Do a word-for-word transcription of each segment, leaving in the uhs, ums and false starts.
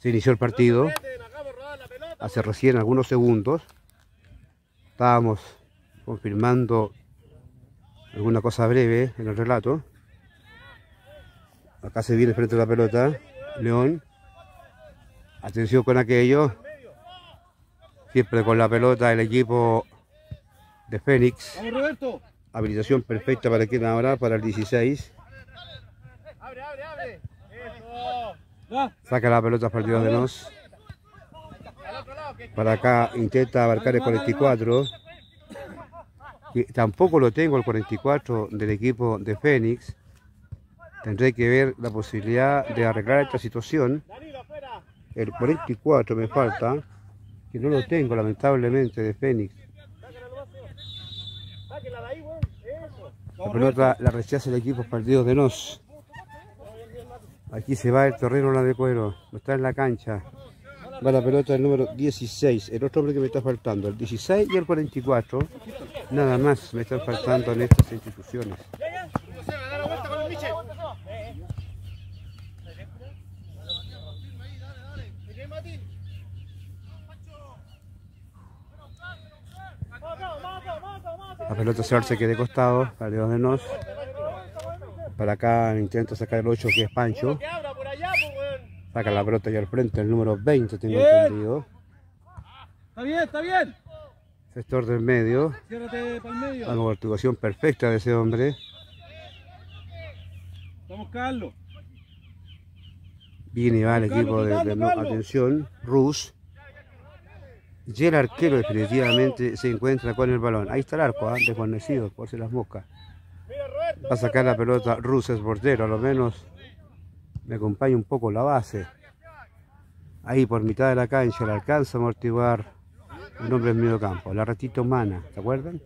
Se inició el partido hace recién algunos segundos. Estábamos confirmando alguna cosa breve en el relato. Acá se viene frente a la pelota León. Atención con aquello. Siempre con la pelota el equipo de Fénix. Habilitación perfecta para quien ahora, para el dieciséis. Saca la pelota partido de Nos. Para acá intenta abarcar el cuarenta y cuatro. Y tampoco lo tengo el cuarenta y cuatro del equipo de Fénix. Tendré que ver la posibilidad de arreglar esta situación. El cuarenta y cuatro me falta, que no lo tengo lamentablemente de Fénix. La pelota la rechaza el equipo partido de Nos. Aquí se va el terreno la de cuero, no está en la cancha. Va la pelota del número dieciséis, el otro hombre que me está faltando, el dieciséis y el cuarenta y cuatro. Nada más me están faltando en estas instituciones. La pelota se alza que de costado, para León de Nos. Para acá intenta sacar el ocho que es Pancho. Saca la pelota ya al frente, el número veinte tengo bien entendido. Está bien, está bien. Sector del medio. Ciérrate para el medio. La amortiguación perfecta de ese hombre. Vamos, Carlos. Viene y va el equipo de, de no, atención, Rus. Y el arquero definitivamente se encuentra con el balón. Ahí está el arco, ¿eh? Desguarnecido por si las moscas. Va a sacar la pelota Rus, es bordero, a lo menos me acompaña un poco la base. Ahí por mitad de la cancha le alcanza a amortiguar el hombre en medio campo, la ratita humana, ¿se acuerdan?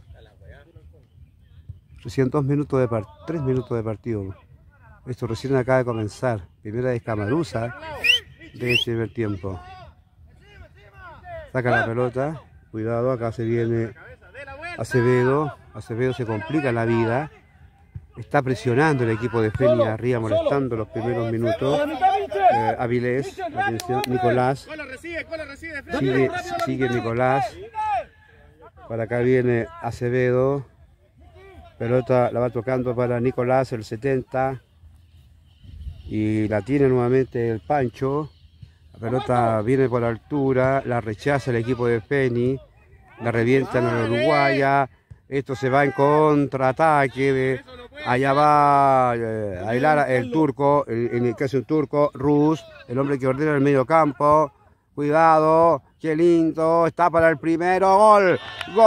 Recién dos minutos de partido, tres minutos de partido. Esto recién acaba de comenzar. Primera escamaruza de este primer tiempo. Saca la pelota, cuidado, acá se viene Acevedo. Acevedo se complica la vida. Está presionando el equipo de Fénix arriba, molestando los primeros minutos. Eh, Avilés, atención, Nicolás. Sigue, sigue Nicolás. Para acá viene Acevedo. Pelota la va tocando para Nicolás, el setenta. Y la tiene nuevamente el Pancho. La pelota viene por altura, la rechaza el equipo de Fénix. La revientan a la uruguaya. Esto se va en contraataque. De, allá va eh, Aylar, el turco, en el caso un turco, Rus, el hombre que ordena el medio campo. Cuidado, qué lindo, está para el primero, gol.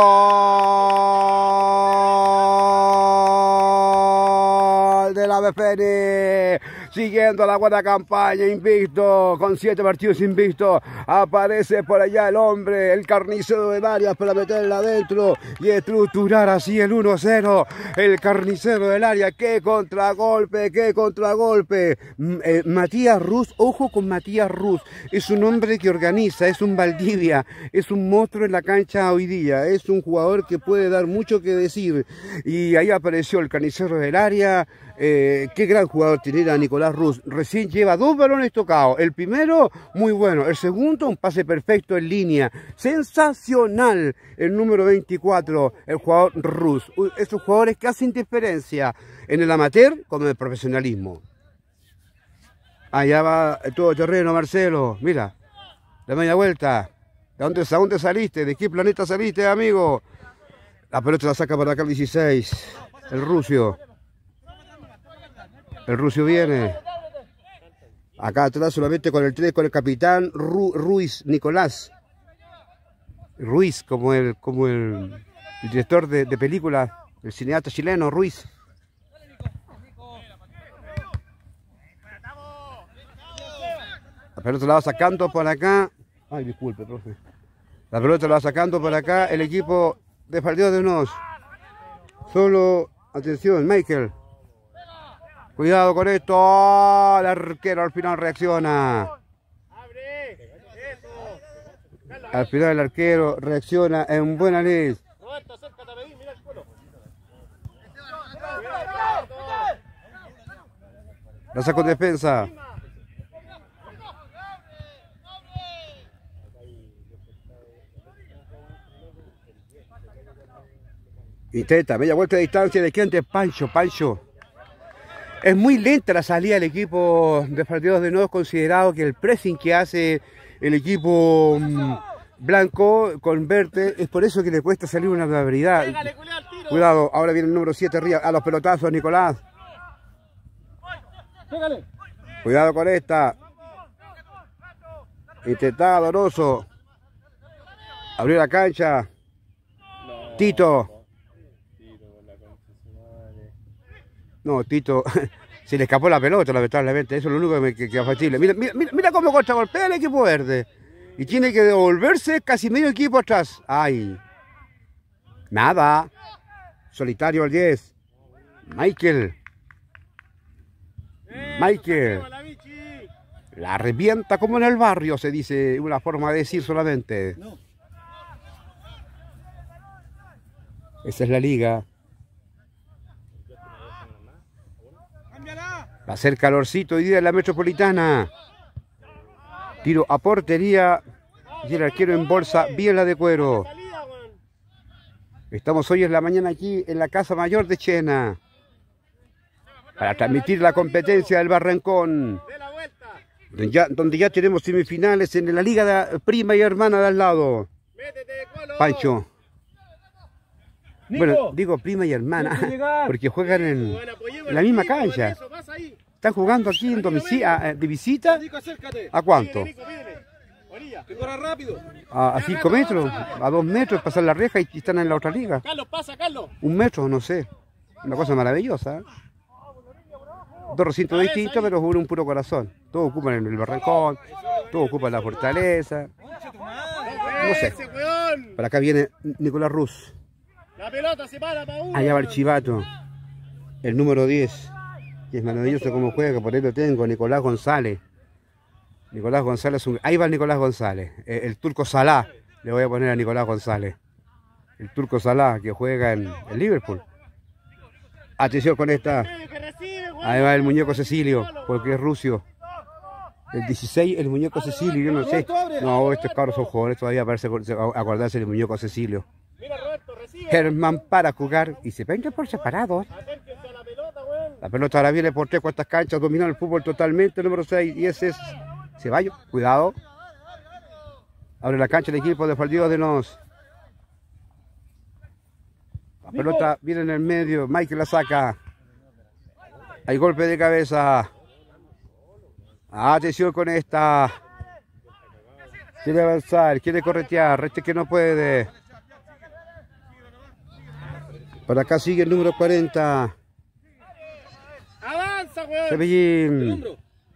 Gol de la B Fénix. Siguiendo la buena campaña, invicto, con siete partidos invicto, aparece por allá el hombre, el carnicero de Arias para meterla adentro y estructurar así el uno cero. El carnicero del área, qué contragolpe, qué contragolpe. Eh, Matías Rus, ojo con Matías Rus, es un hombre que organiza, es un Valdivia, es un monstruo en la cancha hoy día, es un jugador que puede dar mucho que decir. Y ahí apareció el carnicero del área. Eh, qué gran jugador tiene a Nicolás Rus. Recién lleva dos balones tocados. El primero, muy bueno. El segundo, un pase perfecto en línea. Sensacional. El número veinticuatro, el jugador Rus. Esos jugadores que hacen diferencia en el amateur como en el profesionalismo. Allá va todo terreno, Marcelo. Mira, de media vuelta. ¿De dónde, ¿De dónde saliste? ¿De qué planeta saliste, amigo? La pelota la saca para acá el dieciséis. El Rusio. El Rusio viene. Acá atrás solamente con el tres, con el capitán Ru, Ruiz, Nicolás. Ruiz, como el, como el, el director de, de películas, el cineasta chileno, Ruiz. La pelota la va sacando por acá. Ay, disculpe, profe. La pelota la va sacando por acá el equipo de Partido de Nos. Solo, atención, Michael. Cuidado con esto, oh, el arquero al final reacciona. Al final el arquero reacciona en buena ley. La sacó en defensa. Intenta, media vuelta de distancia de quién, de Pancho, Pancho. Es muy lenta la salida del equipo de Partidos de Nuevo, considerado que el pressing que hace el equipo mmm, blanco convierte, es por eso que le cuesta salir una barbaridad. Cuidado, ahora viene el número siete arriba, a los pelotazos, Nicolás. Cuidado con esta. Intentaba Donoso. Abrió la cancha. Tito. No, Tito. Se le escapó la pelota, lamentablemente. Eso es lo único que me que, que facile. Mira, mira, mira cómo contragolpea el equipo verde. Y tiene que devolverse casi medio equipo atrás. Ay. Nada. Solitario al diez. Michael. Michael. La revienta como en el barrio, se dice. Una forma de decir solamente. Esa es la liga. Va a ser calorcito hoy día en la Metropolitana. Tiro a portería. Y el arquero en bolsa, biela de cuero. Estamos hoy en la mañana aquí en la Casa Mayor de Chena. Para transmitir la competencia del Barrancón. Donde ya, donde ya tenemos semifinales en la Liga de Prima y Hermana de al lado. Pancho. Bueno, digo prima y hermana, porque juegan en, en la misma cancha. Están jugando aquí en domicilio, de visita. ¿A cuánto? A, a cinco metros, a dos metros, pasar la reja y están en la otra liga. Un metro, no sé. Una cosa maravillosa. ¿eh? Dos recintos distintos, pero uno un puro corazón. Todos ocupan el Barrancón, todos ocupan la Fortaleza. No sé. Para acá viene Nicolás Ruz. La pelota se para para uno. Allá va el chivato, el número diez, que es maravilloso como juega, por ahí lo tengo, Nicolás González. Nicolás González, un... ahí va el Nicolás González, el, el turco Salá, le voy a poner a Nicolás González. El turco Salá, que juega en el Liverpool. Atención con esta. Ahí va el muñeco Cecilio, porque es rucio. El dieciséis, el muñeco Cecilio, yo no sé. No, estos cabros son jóvenes, todavía parece acordarse del muñeco Cecilio. Germán para jugar y se vende por separado. La pelota ahora viene por tres cuartas canchas, dominó el fútbol totalmente, número seis, y ese es Ceballos. Cuidado. Abre la cancha el equipo de Partidos de Nos. La pelota viene en el medio, Michael la saca. Hay golpe de cabeza. Atención con esta. Quiere avanzar, quiere corretear, este que no puede. Por acá sigue el número cuarenta. Avanza, weón. Cepillín.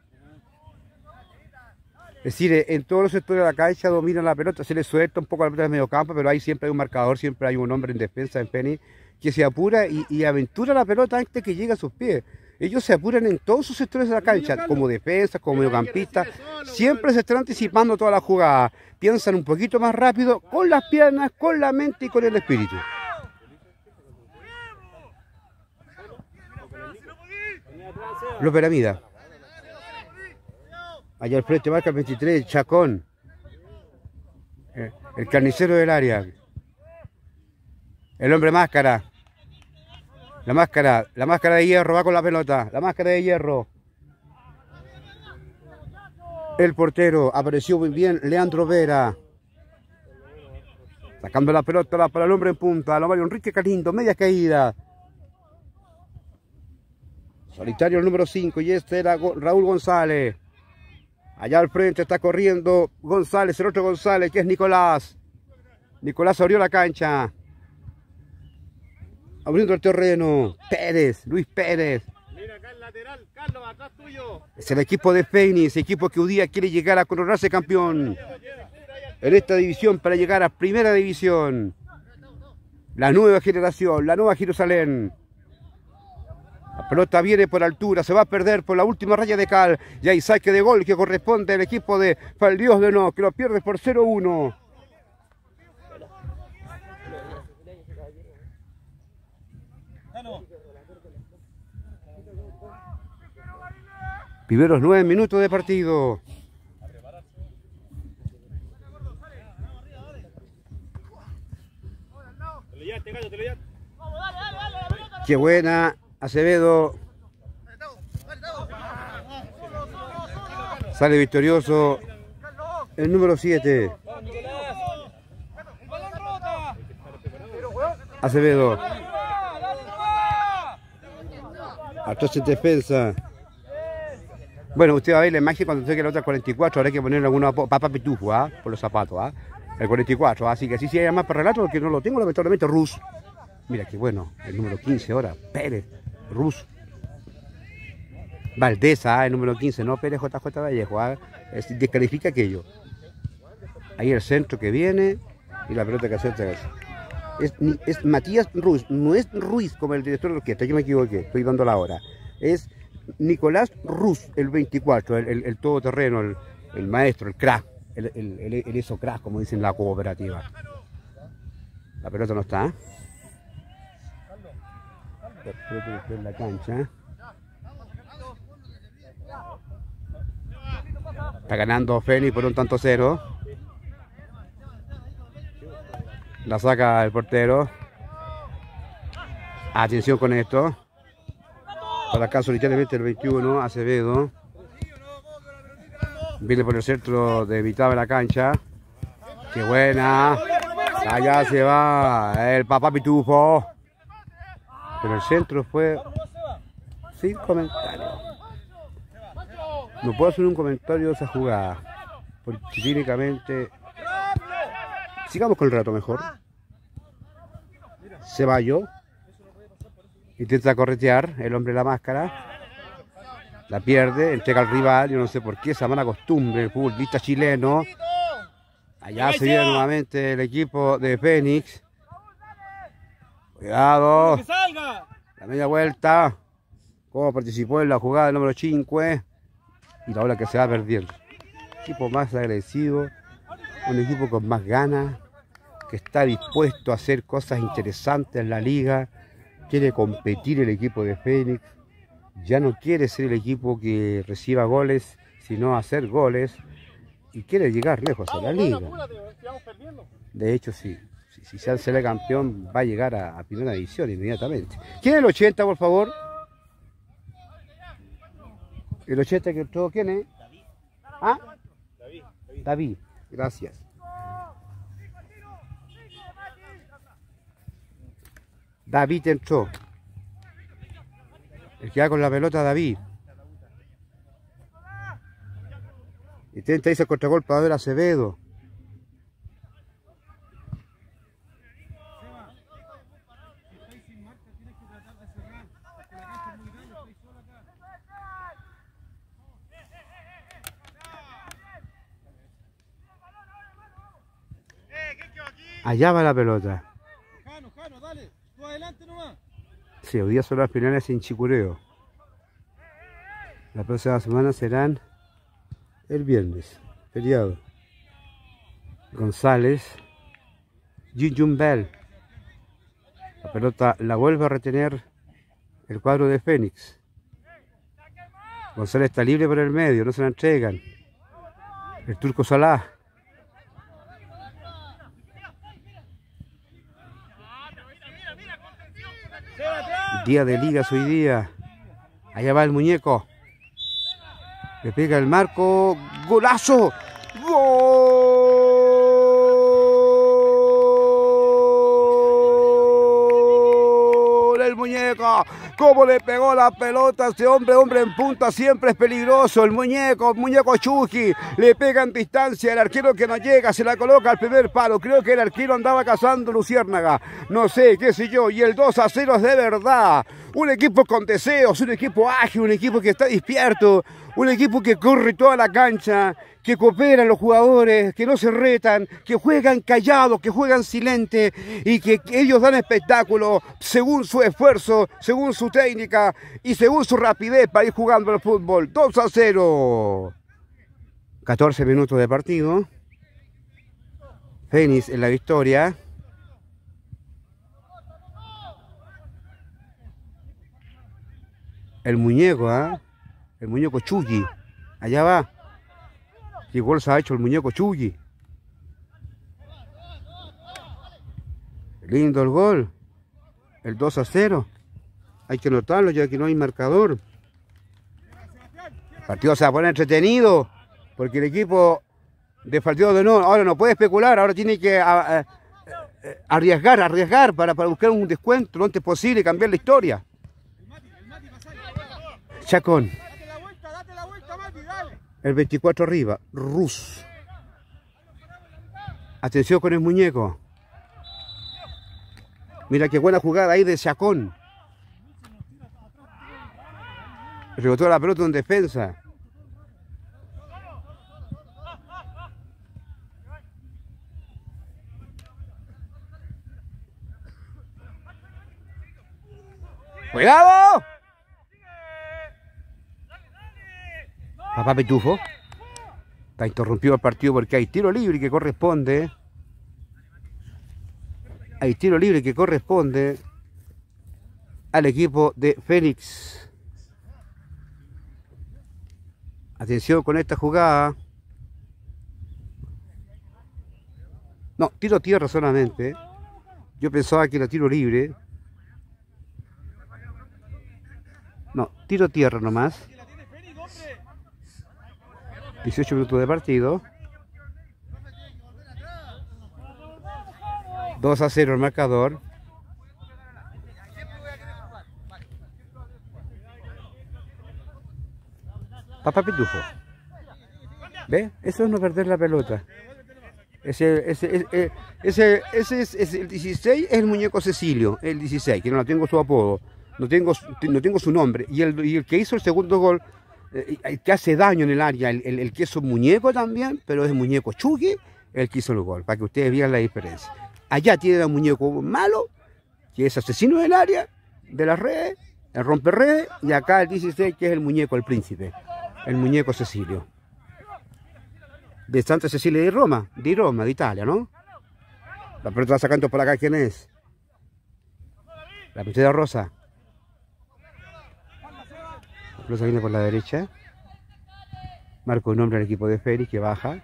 Es decir, en todos los sectores de la cancha domina la pelota, se le suelta un poco la pelota de medio campo, pero ahí siempre hay un marcador, siempre hay un hombre en defensa, en Penny, que se apura y, y aventura la pelota antes que llegue a sus pies. Ellos se apuran en todos sus sectores de la cancha, como defensa, como mediocampista, siempre se están anticipando toda la jugada, piensan un poquito más rápido, con las piernas, con la mente y con el espíritu. López Aramida. Allá al frente marca el veintitrés, Chacón. El, el carnicero del área. El hombre máscara. La máscara, la máscara de hierro va con la pelota. La máscara de hierro. El portero apareció muy bien, Leandro Vera. Sacando la pelota para el hombre en punta. Lo Mario Enrique Calindo, media caída. Solitario el número cinco y este era Raúl González. Allá al frente está corriendo González, el otro González que es Nicolás. Nicolás abrió la cancha. Abriendo el terreno. Pérez, Luis Pérez. Mira acá el lateral, Carlos, atrás tuyo. Es el equipo de Fénix, equipo que hoy día quiere llegar a coronarse campeón en esta división para llegar a primera división. La nueva generación, la nueva Jerusalén. La pelota viene por altura, se va a perder por la última raya de cal. Y hay saque de gol que corresponde al equipo de Partidos de Nos, que lo pierde por cero uno. Primeros nueve minutos de partido. Te lo llevaste, Gallo, te lo llevaste. Qué buena, Acevedo. Sale victorioso el número siete. Acevedo. Atrás en defensa. Bueno, usted va a ver la imagen cuando llegue la otra cuarenta y cuatro. Habrá que poner alguna papa pitufo, ¿ah? Por los zapatos, ¿ah? El cuarenta y cuatro, así que así se llama para relato porque no lo tengo, lamentablemente. Rus. Mira qué bueno, el número quince ahora. Pérez. Rus. Valdesa, ¿ah? El número quince, no Pérez J J Vallejo, ¿ah? Es, descalifica aquello. Ahí el centro que viene y la pelota que acerca es. Es, es Matías Ruiz, no es Ruiz como el director de la orquesta, yo me equivoqué, estoy dando la hora. Es Nicolás Rus, el veinticuatro, el, el, el todoterreno, el, el maestro, el crack, el, el, el, el eso crack, como dicen la cooperativa. La pelota no está. La pelota está en la cancha. Está ganando Fénix por un tanto cero. La saca el portero. Atención con esto. Por acá solitariamente el veintiuno, Acevedo. Viene por el centro de mitad de la cancha. ¡Qué buena! Allá se va el papá Pitufo. Pero el centro fue sin comentario. No puedo hacer un comentario de esa jugada. Porque técnicamente... Sigamos con el rato mejor. Ceballos. Intenta corretear el hombre de la máscara. La pierde, entrega al rival. Yo no sé por qué esa mala costumbre del futbolista chileno. Allá se viene nuevamente el equipo de Fénix. Cuidado. La media vuelta. Cómo participó en la jugada del número cinco. Y la ola que se va perdiendo. Equipo más agresivo. Un equipo con más ganas, que está dispuesto a hacer cosas interesantes en la liga, quiere competir el equipo de Fénix, ya no quiere ser el equipo que reciba goles, sino hacer goles, y quiere llegar lejos a la liga. De hecho, sí, si, si se hace el campeón, va a llegar a, a primera división inmediatamente. ¿Quién es el ochenta, por favor? El ochenta que entró, ¿quién es? ¿Ah? David. David. Gracias. David entró. El que va con la pelota, David. Intenta irse al contragolpe a ver Acevedo. Allá va la pelota. Jano, Jano, dale, tú adelante nomás. Sí, hoy día son las finales sin chicureo. La próxima semana serán el viernes, feriado. González, Jin Bell. La pelota la vuelve a retener el cuadro de Fénix. González está libre por el medio, no se la entregan. El turco Salah. Día de ligas hoy día. Allá va el muñeco. Le pega el marco. ¡Golazo! ¡Gol! El muñeco. ¿Cómo le pegó la pelota a ese hombre? Hombre en punta siempre es peligroso. El muñeco, muñeco Chucky. Le pega en distancia. El arquero que no llega se la coloca al primer palo. Creo que el arquero andaba cazando Luciérnaga. No sé, qué sé yo. Y el dos a cero es de verdad. Un equipo con deseos, un equipo ágil, un equipo que está despierto. Un equipo que corre toda la cancha, que cooperan los jugadores, que no se retan, que juegan callados, que juegan silentes y que ellos dan espectáculo según su esfuerzo, según su técnica y según su rapidez para ir jugando al fútbol. dos a cero. catorce minutos de partido. Fénix en la victoria. El muñeco, ¿ah? ¿eh? El muñeco Chucky. Allá va. ¿Qué gol se ha hecho el muñeco Chucky? Lindo el gol. El dos a cero. Hay que notarlo ya que no hay marcador. El partido se va a poner entretenido porque el equipo de partido de no, ahora no puede especular, ahora tiene que a, a, a, arriesgar, arriesgar para, para buscar un descuento lo antes posible y cambiar la historia. Chacón. El veinticuatro arriba, Rus. Atención con el muñeco. Mira qué buena jugada ahí de Chacón. Rebotó la pelota en defensa. ¡Cuidado! Papá Pitufo. Está interrumpido el partido porque hay tiro libre que corresponde. Hay tiro libre que corresponde al equipo de Fénix. Atención con esta jugada. No, tiro tierra solamente. Yo pensaba que era tiro libre. No, tiro tierra nomás. dieciocho minutos de partido. dos a cero el marcador. Papá Pitufo. ¿Ve? Eso es no perder la pelota. Ese, ese, ese, ese, ese es, es el dieciséis, es el muñeco Cecilio, el dieciséis, que no tengo su apodo, no tengo, no tengo su nombre. Y el, y el que hizo el segundo gol, eh, el que hace daño en el área, el, el, el que es un muñeco también, pero es muñeco Chucky, el que hizo el gol, para que ustedes vean la diferencia. Allá tiene un muñeco malo, que es asesino del área, de las redes, el rompe redes, y acá el dieciséis, que es el muñeco, el príncipe, el muñeco Cecilio. De Santa Cecilia de Roma, de Roma, de Italia, ¿no? La pelota va sacando por acá, ¿quién es? La pelota rosa. La pelota viene por la derecha. Marca un nombre al equipo de Félix que baja.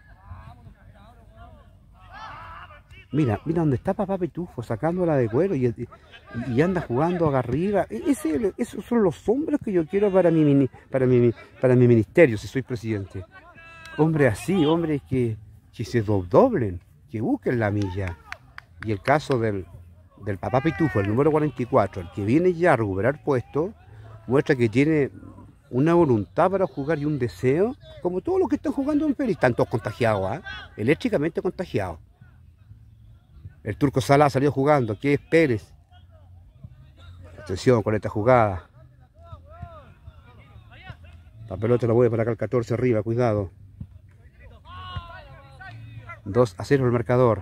Mira, mira dónde está Papá Pitufo, sacándola de cuero y, y, y anda jugando acá arriba. Ese, esos son los hombres que yo quiero para mi, para mi, para mi ministerio, si soy presidente. Hombre así, hombres que, que se doblen, que busquen la milla. Y el caso del, del Papá Pitufo, el número cuarenta y cuatro, el que viene ya a recuperar puesto, muestra que tiene una voluntad para jugar y un deseo, como todos los que están jugando en Félix, están todos contagiados, ¿eh? Eléctricamente contagiados. El Turco Sala ha salido jugando, que es Pérez. Atención con esta jugada. La pelota la voy para acá el catorce arriba, cuidado. dos a cero el marcador.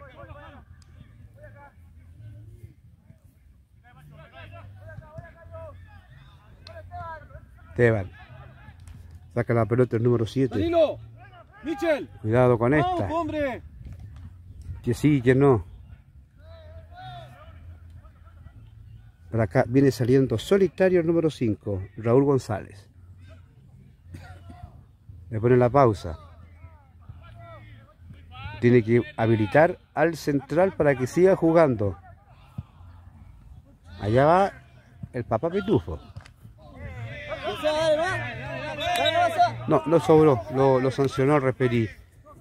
Esteban. Saca la pelota el número siete. Danilo, Michel. Cuidado con esta. Vamos, hombre. Que sí, que no. Por acá viene saliendo solitario el número cinco, Raúl González. Le pone la pausa. Tiene que habilitar al central para que siga jugando. Allá va el Papá Pitufo. No, lo sobró, lo, lo sancionó el referí.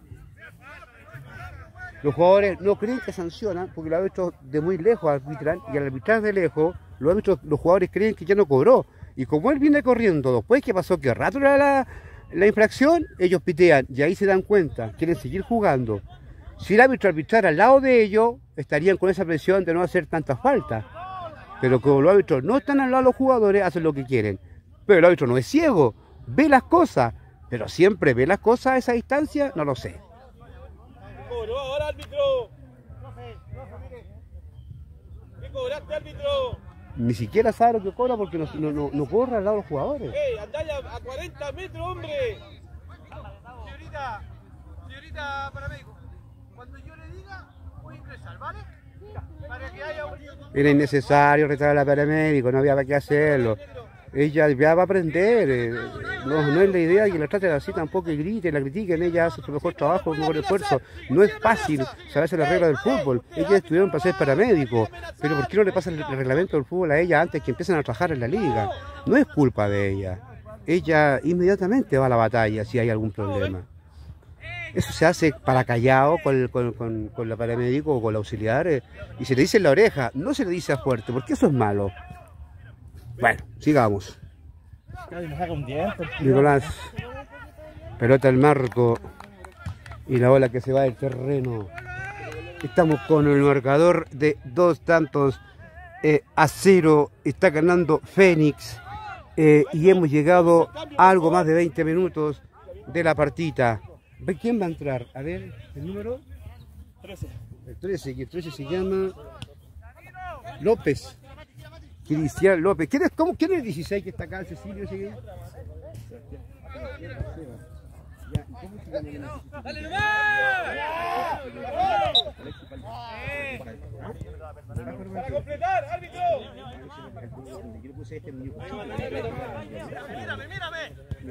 Los jugadores no creen que sancionan porque lo ha visto de muy lejos arbitrar, y al arbitrar de lejos, lo ha visto, los jugadores creen que ya no cobró. Y como él viene corriendo después que pasó que rato era la, la infracción, ellos pitean y ahí se dan cuenta, quieren seguir jugando. Si el árbitro arbitrara al lado de ellos, estarían con esa presión de no hacer tantas faltas. Pero como los árbitros no están al lado de los jugadores, hacen lo que quieren. Pero el árbitro no es ciego, ve las cosas, pero siempre ve las cosas a esa distancia, no lo sé. ¡Cobró ahora, árbitro! ¿Qué cobraste, árbitro? Ni siquiera sabe lo que cobra porque no, no, no, no corre al lado de los jugadores. ¡Ey, andá a cuarenta metros, hombre! Señorita, señorita paramédico, cuando yo le diga, voy a ingresar, ¿vale? Para que haya un... Era innecesario retraer a la paramédico, no había para qué hacerlo. Ella ya va a aprender, eh, no, no es la idea que la traten así tampoco y grite, la critiquen, ella hace su mejor trabajo, su mejor esfuerzo. No es fácil saberse las reglas del fútbol, ellas estudiaron para ser paramédicos, pero ¿por qué no le pasan el, el reglamento del fútbol a ella antes que empiecen a trabajar en la liga? No es culpa de ella, ella inmediatamente va a la batalla si hay algún problema. Eso se hace para callado con, con, con, con la paramédico o con la auxiliar eh, y se le dice en la oreja, no se le dice a fuerte, porque eso es malo. Bueno, sigamos. Nicolás, pelota al marco y la bola que se va del terreno. Estamos con el marcador de dos tantos eh, a cero. Está ganando Fénix eh, y hemos llegado a algo más de veinte minutos de la partida. ¿Quién va a entrar? A ver, el número trece. El trece, que el trece se llama López. Cristian López. ¿Quién es, cómo, ¿quién es el dieciséis que está acá, Cecilio? ¿Sí? ¡Dale nomás! ¡Para completar, árbitro! Mírame, mírame.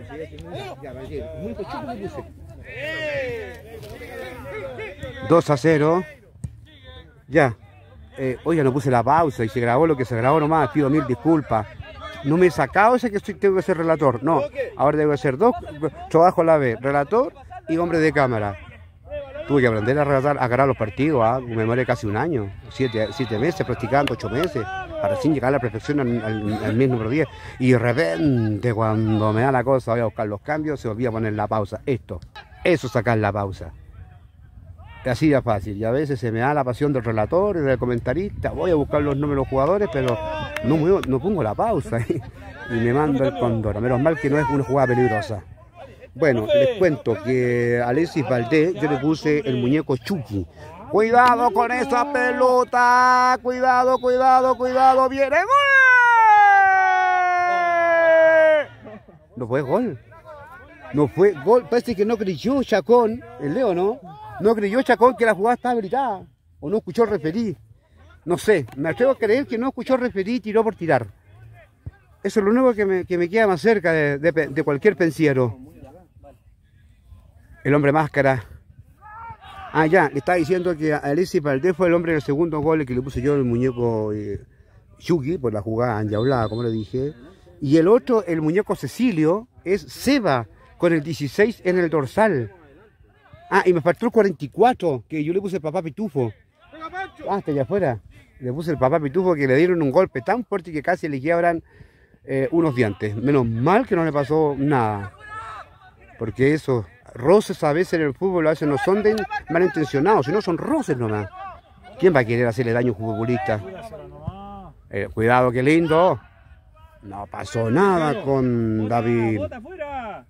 dos a cero. Ya. Eh, oye, no puse la pausa y se grabó lo que se grabó nomás. Pido mil disculpas. No me he sacado ese que estoy, tengo que ser relator. No, ahora tengo que ser dos trabajos a la vez. Relator y hombre de cámara. Tuve que aprender a relatar, a ganar los partidos. ¿Ah? Me demoré casi un año. Siete, siete meses practicando, ocho meses. Para sin llegar a la perfección al, al, al mes número diez. Y de repente, cuando me da la cosa, voy a buscar los cambios, se olvida poner la pausa. Esto, eso sacar la pausa. Así de fácil, y a veces se me da la pasión del relator y del comentarista, voy a buscar los números de los jugadores, pero no, me, no pongo la pausa y, y me mando el cóndor. Menos mal que no es una jugada peligrosa. Bueno, les cuento que a Alexis Valdés yo le puse el muñeco Chucky. ¡Cuidado con esa pelota! ¡Cuidado, cuidado, cuidado! ¡Viene gol! No fue gol. No fue gol. Parece que no creyó Chacón, el Leo, ¿no? No creyó Chacón que la jugada estaba habilitada. O no escuchó el referí. No sé, me atrevo a creer que no escuchó el referí y tiró por tirar. Eso es lo único que me, que me queda más cerca de, de, de cualquier pensiero. El hombre máscara. Ah, ya, le estaba diciendo que Alexis Valdés fue el hombre del segundo gol que le puse yo el muñeco eh, Yuki, por la jugada enjaulada, como le dije. Y el otro, el muñeco Cecilio, es Seba, con el dieciséis en el dorsal. Ah, y me faltó el cuarenta y cuatro, que yo le puse el papá Pitufo. Ah, está allá afuera. Le puse el papá Pitufo, que le dieron un golpe tan fuerte que casi le quiebran eh, unos dientes. Menos mal que no le pasó nada. Porque esos roces a veces en el fútbol a veces no son de malintencionados, sino son roces nomás. ¿Quién va a querer hacerle daño a un futbolista? Eh, cuidado, qué lindo. No pasó nada con David. ¡Bota afuera!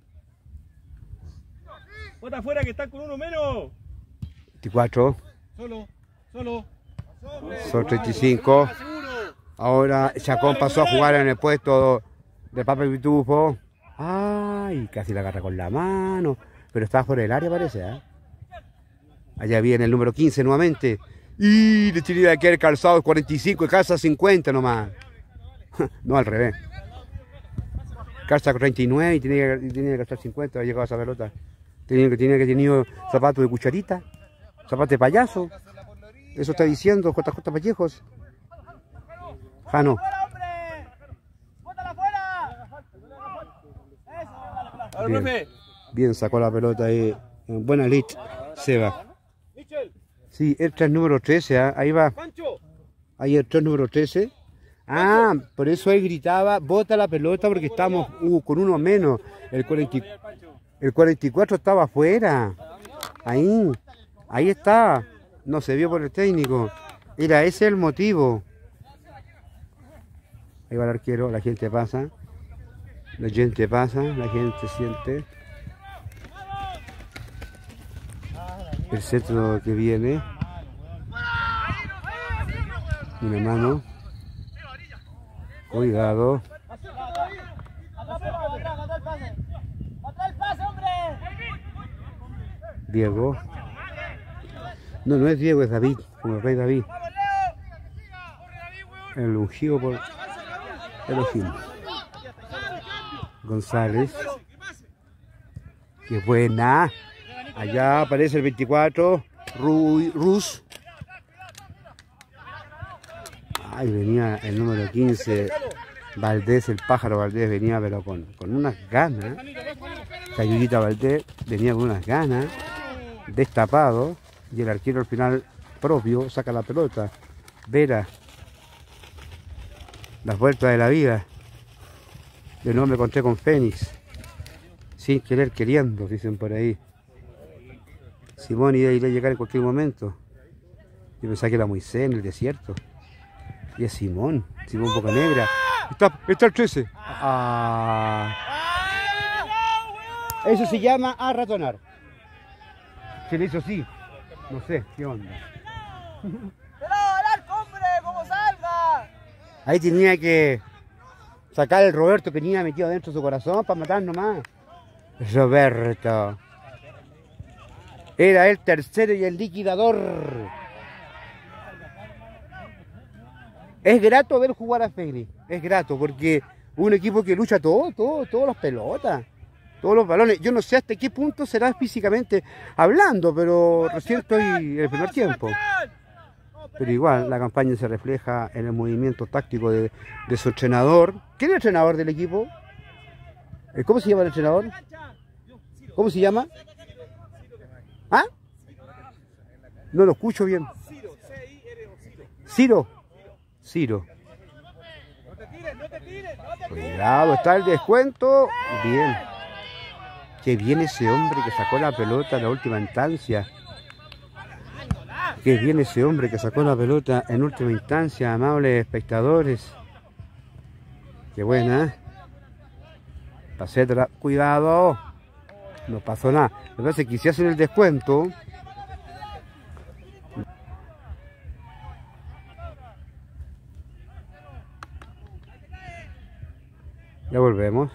¡Bota afuera que están con uno menos! veinticuatro. Solo, solo. Son treinta y cinco. Ahora Chacón pasó a jugar en el puesto de Papa Pitufo. Ay, casi la agarra con la mano. Pero estaba fuera del área, parece, ¿eh? Allá viene el número quince nuevamente. Y le tiene que haber calzado cuarenta y cinco y calza cincuenta nomás. No, al revés. Calza treinta y nueve y tiene que, tiene que calzar cincuenta. Ha llegado a esa pelota. Tiene que tener que tener zapatos de cucharita, zapatos de payaso. Eso está diciendo J J Vallejos. Jano. Bien, bien sacó la pelota ahí. Buena lit, Seba. Sí, el tres número trece, ¿eh? Ahí va. Ahí el tres número trece. Ah, por eso él gritaba, bota la pelota porque estamos uh, con uno menos. El, cuarenta, el cuarenta y cuatro estaba afuera. Ahí, ahí está. No se vio por el técnico. Era ese el motivo. Ahí va el arquero, la gente pasa. La gente pasa, la gente siente. El centro que viene. Una mano. Cuidado. Diego. No, no es Diego, es David, como el rey David. El ungido por Elohim. González. Qué buena. Allá aparece el veinticuatro, Ru Rus. Ay, venía el número quince, Valdés, el pájaro Valdés, venía pero con, con unas ganas. Cayullita Valdés venía con unas ganas, destapado, y el arquero al final propio saca la pelota. Vera, las vueltas de la vida. De nuevo me encontré con Fénix, sin querer queriendo, dicen por ahí. Simón iba a ir a llegar en cualquier momento. Yo pensaba que era Moisés en el desierto. Y es Simón, Simón Boca Negra. Está, está el trece. Ah. Eso se llama arratonar. Se le hizo así. No sé, qué onda. Ahí tenía que sacar el Roberto que tenía metido dentro de su corazón para matar nomás. Roberto. Era el tercero y el liquidador. Es grato ver jugar a Fénix. Es grato porque un equipo que lucha todo, todo, todas las pelotas, todos los balones. Yo no sé hasta qué punto será físicamente hablando, pero recién estoy en el primer tiempo. Pero igual la campaña se refleja en el movimiento táctico de, de su entrenador. ¿Quién es el entrenador del equipo? ¿Cómo se llama el entrenador? ¿Cómo se llama? ¿Ah? No lo escucho bien. Ciro. Ciro. Cuidado, está el descuento. Bien. Qué bien ese hombre que sacó la pelota en la última instancia. Qué bien ese hombre que sacó la pelota en última instancia, amables espectadores. Qué buena. Pasé tra... Cuidado. No pasó nada. Lo que pasa es que si hacen el descuento... Ya volvemos.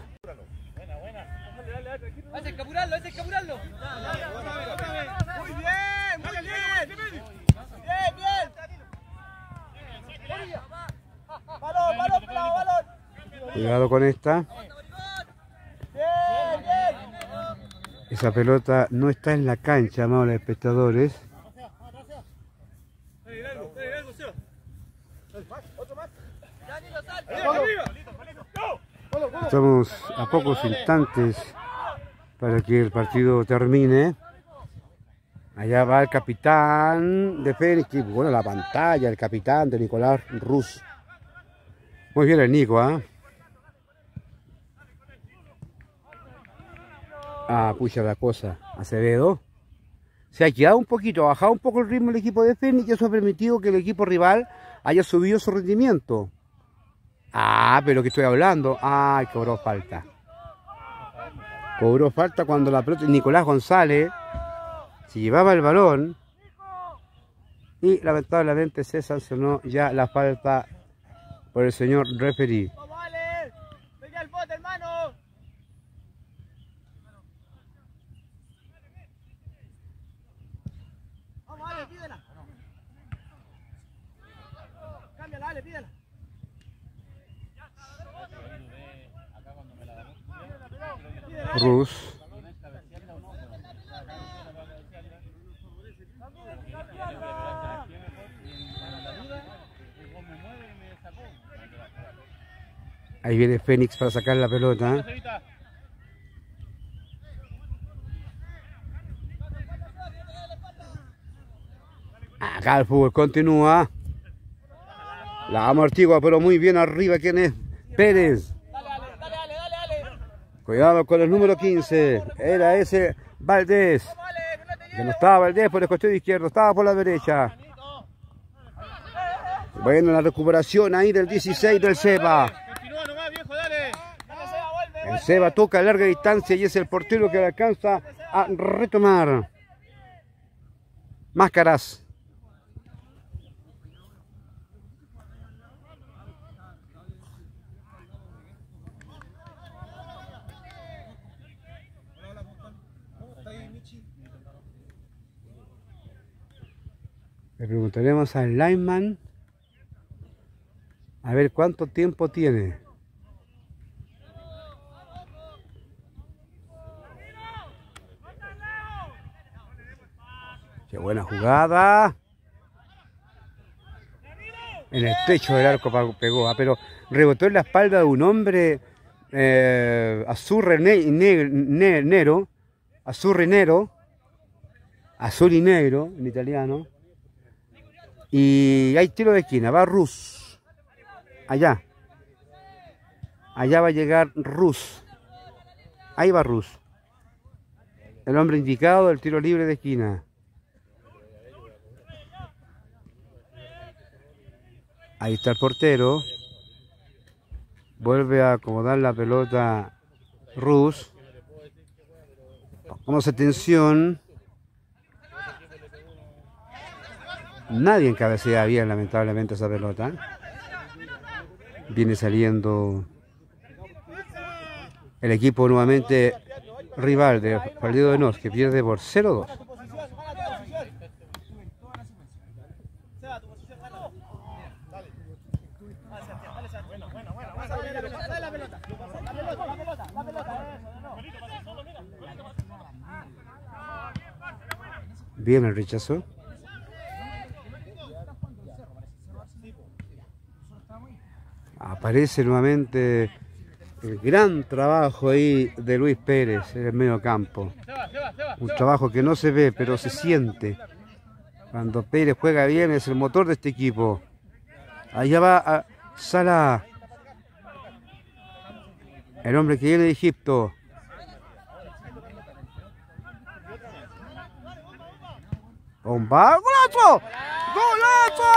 Hay que capurarlo, hay que capurarlo. Muy bien, muy bien. Bien, bien. Balón, balón, pelado, balón. Cuidado con esta. Bien, bien. Esa pelota no está en la cancha, amables espectadores. Estamos a pocos instantes para que el partido termine. Allá va el capitán de Fénix, que bueno, la pantalla, el capitán de Nicolás Rus. Muy bien el Nico, ¿ah? ¿eh? Ah, pucha la cosa. Acevedo se ha quedado un poquito, ha bajado un poco el ritmo del equipo de Fénix y eso ha permitido que el equipo rival haya subido su rendimiento. Ah, pero que estoy hablando. Ah, cobró falta. Cobró falta cuando la pelota Nicolás González se llevaba el balón y lamentablemente se sancionó ya la falta por el señor referee. Vamos, Ale. Venga el bote, hermano. Vamos, Ale, pídela. Cámbiala, Ale, pídela. Rus. Ahí viene Fénix para sacar la pelota. Acá el fútbol continúa. La amortigua, pero muy bien arriba. ¿Quién es? Pérez. Cuidado con el número quince. Era ese Valdés. Que no estaba Valdés por el costado izquierdo, estaba por la derecha. Bueno, la recuperación ahí del dieciséis del Seba. El Seba toca a larga distancia y es el portero que le alcanza a retomar. Máscaras. Le preguntaremos al lineman a ver cuánto tiempo tiene. Qué buena jugada. En el techo del arco pegó, ¿ah? Pero rebotó en la espalda de un hombre eh, azzurro-nero, azzurro-nero, azul y negro en italiano. Y hay tiro de esquina, va Rus. Allá. Allá va a llegar Rus. Ahí va Rus. El hombre indicado del tiro libre de esquina. Ahí está el portero. Vuelve a acomodar la pelota Rus. Conoce tensión. Nadie cabecea bien, lamentablemente, esa pelota. Viene saliendo el equipo nuevamente rival de Partido de Nos, que pierde por cero dos. Bien el rechazo. Aparece nuevamente el gran trabajo ahí de Luis Pérez en el medio campo. Un trabajo que no se ve, pero se siente. Cuando Pérez juega bien, es el motor de este equipo. Allá va a Salah, el hombre que viene de Egipto. ¡Bomba! ¡Golazo! ¡Golazo!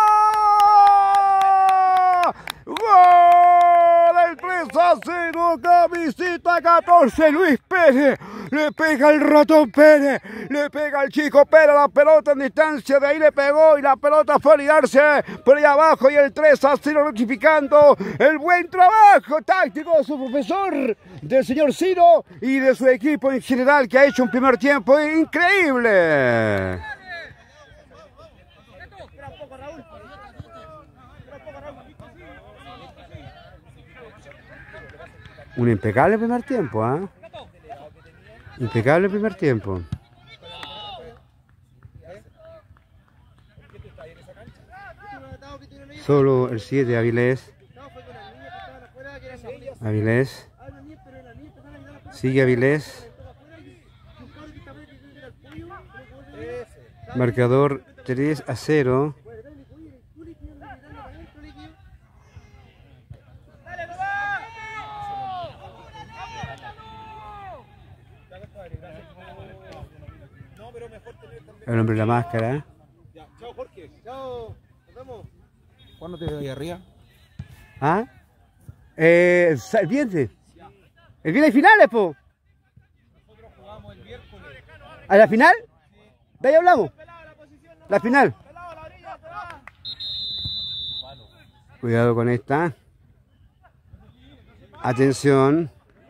¡Gol! El tres a cero, camiseta catorce, Luis Pérez. Le pega el ratón Pérez. Le pega el chico Pérez la pelota en distancia. De ahí le pegó y la pelota fue a liarse por ahí abajo. Y el tres a cero notificando el buen trabajo táctico de su profesor, del señor Ciro, y de su equipo en general, que ha hecho un primer tiempo increíble. Un impecable primer tiempo, ¿ah? ¿eh? Impecable primer tiempo. Solo el siete, Avilés. Avilés. Sigue Avilés. Marcador tres a cero. El hombre de la máscara. Ya, chao Jorge, chao, nos vemos. ¿Cuándo te veo ahí arriba? ¿Ah? Eh, el viernes. El viernes finales, po. Nosotros jugamos el miércoles. ¿A la final? De ahí hablamos. La final. Cuidado con esta. Atención.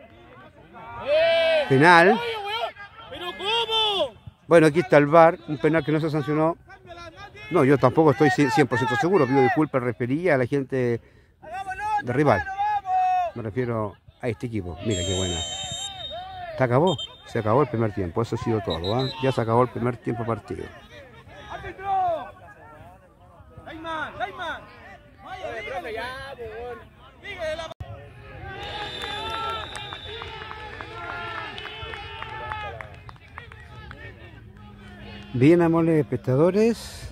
Penal. ¿Pero cómo? Bueno, aquí está el V A R, un penal que no se sancionó. No, yo tampoco estoy cien por ciento seguro. Pido disculpas, refería a la gente de rival. Me refiero a este equipo. Mira qué buena. Se acabó. Se acabó el primer tiempo. Eso ha sido todo. ¿eh? Ya se acabó el primer tiempo partido. ¡Árbitro! ¡Dayman! ¡Dayman! ¡Vaya, dígale! ¡Dígale la... Bien, amables espectadores,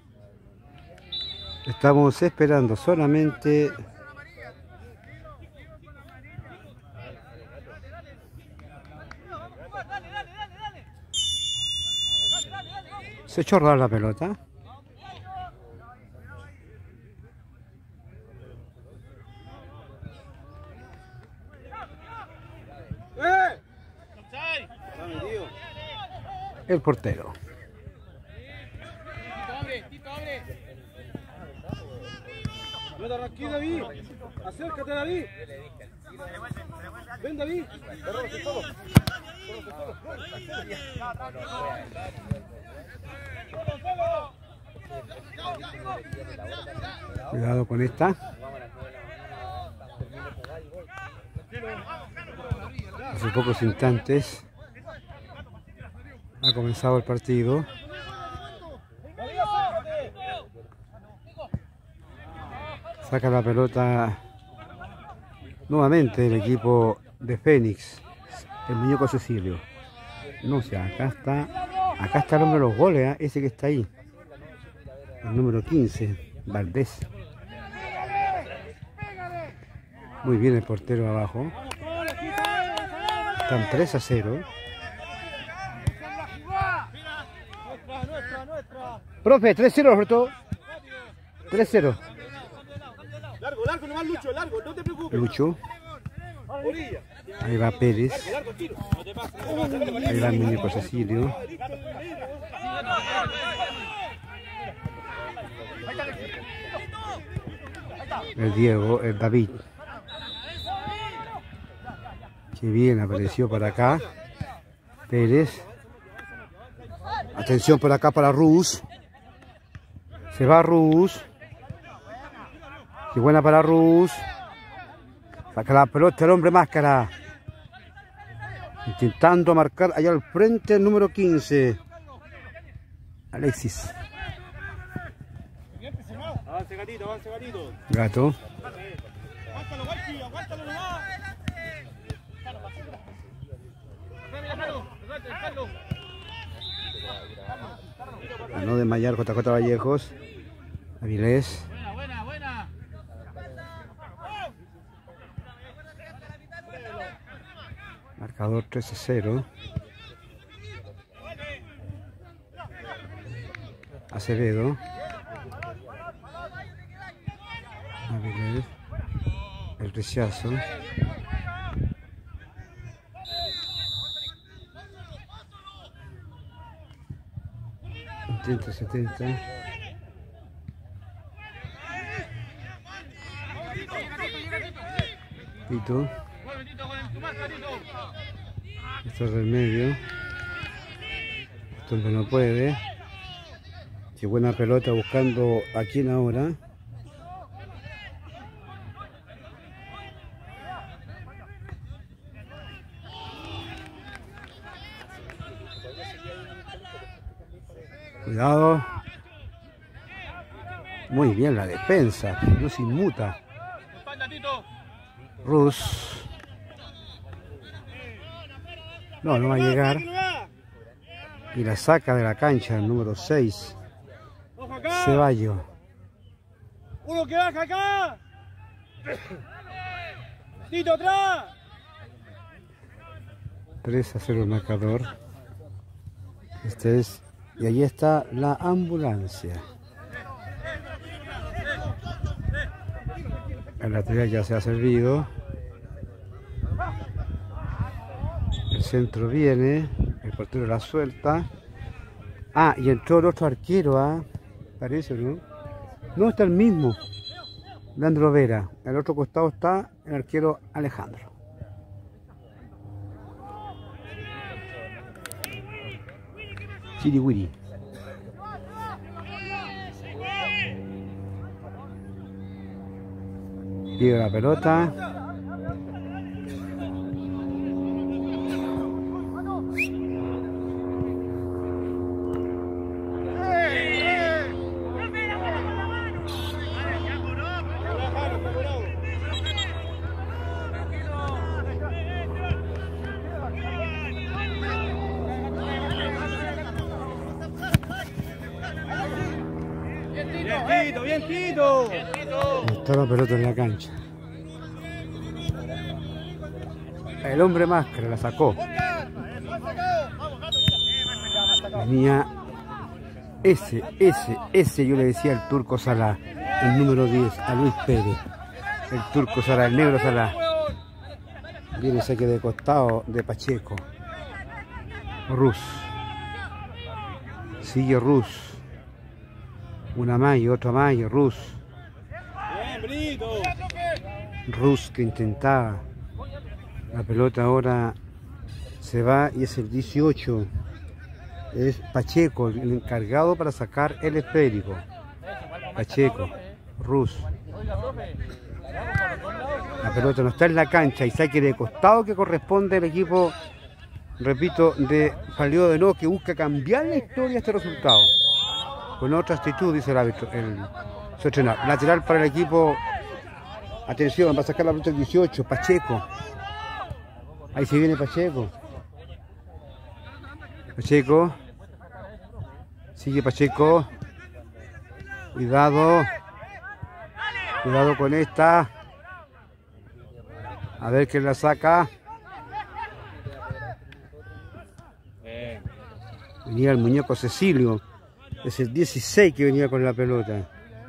estamos esperando solamente se echó a rodar la pelota. El portero. Aquí, David. Acércate, David. Ven, David. Cuidado con esta. Hace pocos instantes ha comenzado el partido. Saca la pelota nuevamente el equipo de Fénix. El muñeco Cecilio. No sé, acá está. Acá está el hombre de los goles, ¿eh? Ese que está ahí. El número quince, Valdés. Muy bien el portero abajo. Están tres a cero. Profe, tres cero, Roberto. tres cero. Largo, largo nomás, Lucho, largo, no te preocupes. Lucho. Ahí va Pérez. Ahí va el muñeco Cecilio. El Diego, el David. Qué bien apareció por acá. Pérez. Atención por acá para Rus. Se va Rus. Qué buena para Rus. Saca la pelota el hombre máscara. Intentando marcar allá al frente el número quince. Alexis. Avance gatito, avance gatito. Gato. Aguántalo, García, aguántalo nomás. Ganó de Mayar J J Vallejos. Avilés. Buena, buena, buena. Marcador tres a cero. Acevedo. Avilés. El rechazo. setenta setenta. Tito. Esto es del medio. Esto no puede. Qué buena pelota buscando a quién ahora. Cuidado. Muy bien la defensa. No se inmuta. Rus. No, no va a llegar. Y la saca de la cancha el número seis. Ceballos. Uno que baja acá. Tito atrás. tres a cero el marcador. Este es. Y ahí está la ambulancia. El lateral ya se ha servido. El centro viene. El portero la suelta. Ah, y entró el otro arquero, ¿ah? Parece, ¿no? No, está el mismo. Leandro Vera. Al otro costado está el arquero Alejandro. Chiriwiri. Pide la pelota. Bien, Tito. Está la pelota en la cancha. El hombre máscara la sacó. Venía ese, ese, ese yo le decía al Turco Salá, el número diez, a Luis Pérez. El Turco Salá, el negro Salá. Viene saque de costado de Pacheco. Rus. Sigue Rus. Una más y otra más y Rus. Bien, Brito. Rus que intentaba. La pelota ahora se va y es el dieciocho. Es Pacheco el encargado para sacar el esférico. Pacheco, Rus. La pelota no está en la cancha y saque de costado que corresponde al equipo, repito, de Palio de No, que busca cambiar la historia de este resultado. Con otra actitud, dice el árbitro, el su entrenador. Lateral para el equipo Atención, va a sacar la pelota el dieciocho, Pacheco. Ahí se viene Pacheco. Pacheco. Sigue Pacheco. Cuidado. Cuidado con esta. A ver quién la saca. Venía el muñeco Cecilio. Es el dieciséis que venía con la pelota.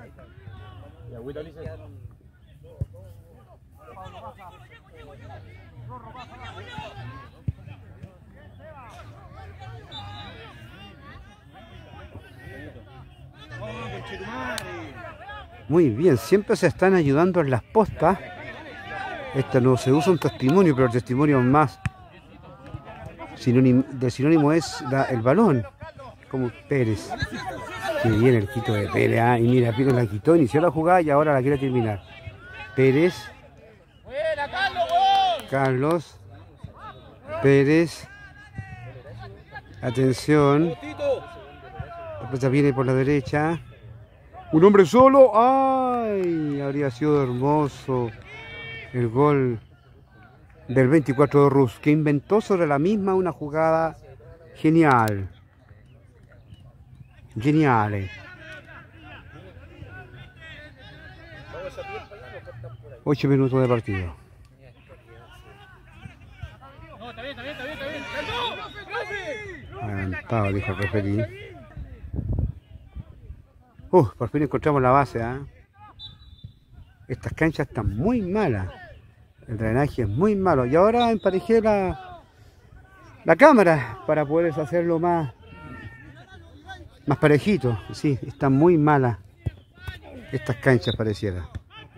Muy bien, siempre se están ayudando en las postas. Esta no se usa un testimonio, pero el testimonio más sinónimo, del sinónimo es la, el balón. Como Pérez. Que viene el quito de Pérez. Ah, y mira, Pérez la quitó, inició la jugada y ahora la quiere terminar. Pérez. Carlos. Pérez. Atención. La pelota viene por la derecha. Un hombre solo. ¡Ay! Habría sido hermoso el gol del veinticuatro de Rus, que inventó sobre la misma una jugada genial. Genial. Ocho minutos de partido. Adelantado, dijo el referí. Uh, por fin encontramos la base, ¿eh? Estas canchas están muy malas. El drenaje es muy malo. Y ahora emparejé la, la cámara para poder hacerlo más, más parejito. Sí, están muy malas estas canchas, pareciera.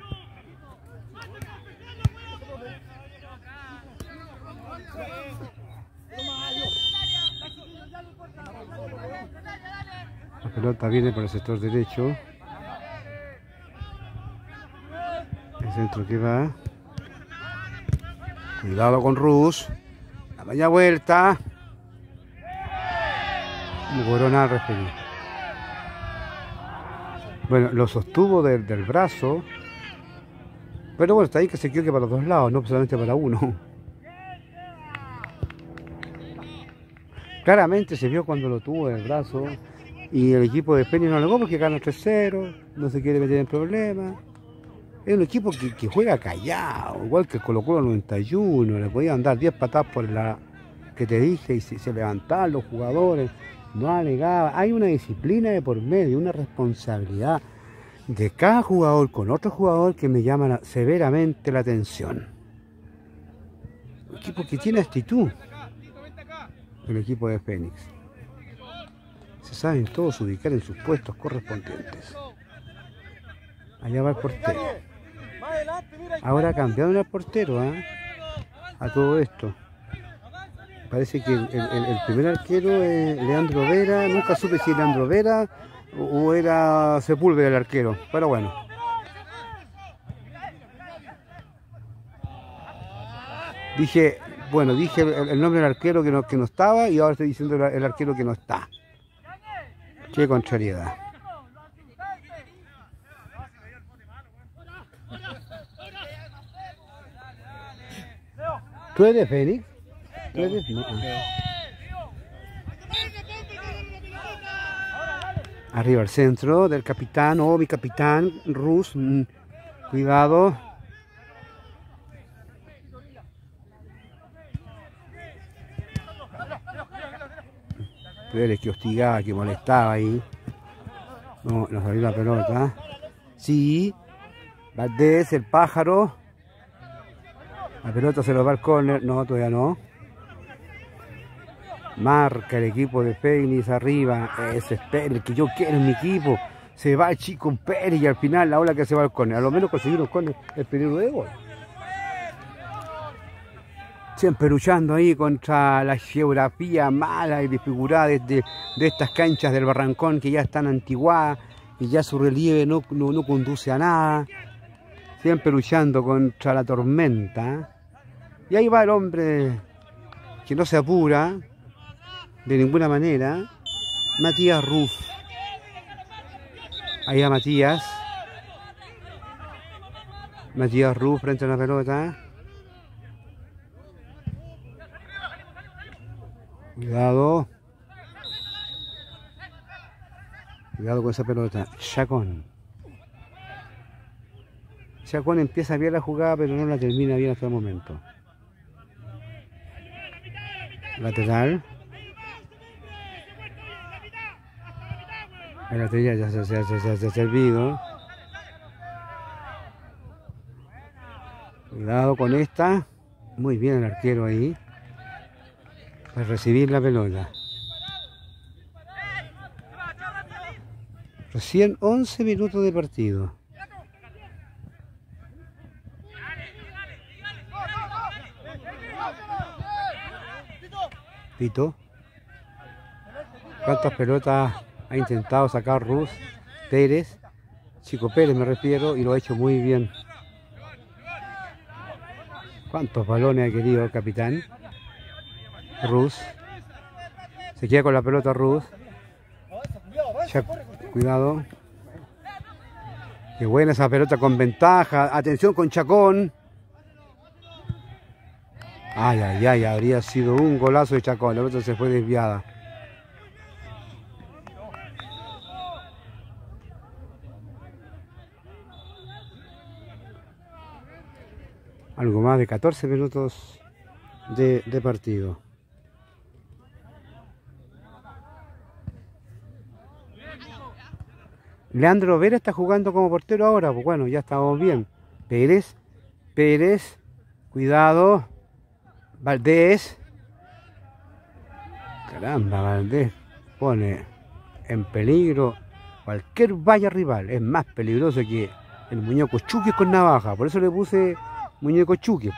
La pelota viene por el sector derecho. El centro que va. Cuidado con Rus. La vaya vuelta. Corona al referir. Bueno, lo sostuvo del, del brazo. Pero bueno, está ahí que se equivoque para los dos lados, no solamente para uno. Claramente se vio cuando lo tuvo del brazo. Y el equipo de Peña no alegó porque gana tres cero. No se quiere meter en problemas. Es un equipo que, que juega callado, igual que Colo Colo noventa y uno, le podían dar diez patadas por la que te dije y se, se levantaban los jugadores, no alegaba. Hay una disciplina de por medio, una responsabilidad de cada jugador con otro jugador que me llama severamente la atención. Un equipo que tiene actitud, el equipo de Fénix. Se saben todos ubicar en sus puestos correspondientes. Allá va el portero. Ahora cambiaron al portero, ¿eh? A todo esto. Parece que el, el, el primer arquero es Leandro Vera. Nunca supe si Leandro Vera o, o era Sepúlveda el arquero. Pero bueno. Dije, bueno, dije el, el nombre del arquero que no, que no estaba y ahora estoy diciendo el, el arquero que no está. Qué contrariedad. ¿Tú eres Fénix? ¿Tú eres? No. Arriba al centro del capitán, oh mi capitán, Rus, mm, cuidado. Pérez que hostigaba, que molestaba ahí. No, nos salió la pelota. Sí, Valdés, el pájaro. La pelota se lo va al córner, no, todavía no. Marca el equipo de Fénix arriba. Ese es Pérez, el que yo quiero en mi equipo. Se va el chico Pérez y al final la ola que se va al córner. A lo menos consiguieron con el peligro de gol. Siempre luchando ahí contra la geografía mala y desfigurada de, de, de estas canchas del Barrancón que ya están antiguadas y ya su relieve no, no, no conduce a nada. Siempre luchando contra la tormenta. Y ahí va el hombre que no se apura de ninguna manera, Matías Ruf. Ahí va Matías. Matías Ruz frente a la pelota. Cuidado. Cuidado con esa pelota. Chacón. Chacón empieza bien la jugada, pero no la termina bien hasta el momento. Lateral. El lateral ya se, se, se, se, se ha servido. Cuidado con esta. Muy bien el arquero ahí. Para recibir la pelota. Recién once minutos de partido. Tito. ¿Cuántas pelotas ha intentado sacar Ruz? Pérez. Chico Pérez me refiero, y lo ha hecho muy bien. ¿Cuántos balones ha querido el capitán? Ruz. Se queda con la pelota Ruz. Ya, cuidado. Qué buena esa pelota con ventaja. Atención con Chacón. Ay, ay, ay. Habría sido un golazo de Chacón. La pelota se fue desviada. Algo más de catorce minutos de, de partido. Leandro Vera está jugando como portero ahora, pues bueno, ya estamos bien. Pérez, Pérez, cuidado. Valdés. Caramba, Valdés pone en peligro cualquier valla rival. Es más peligroso que el muñeco Chucky con navaja. Por eso le puse muñeco Chucky.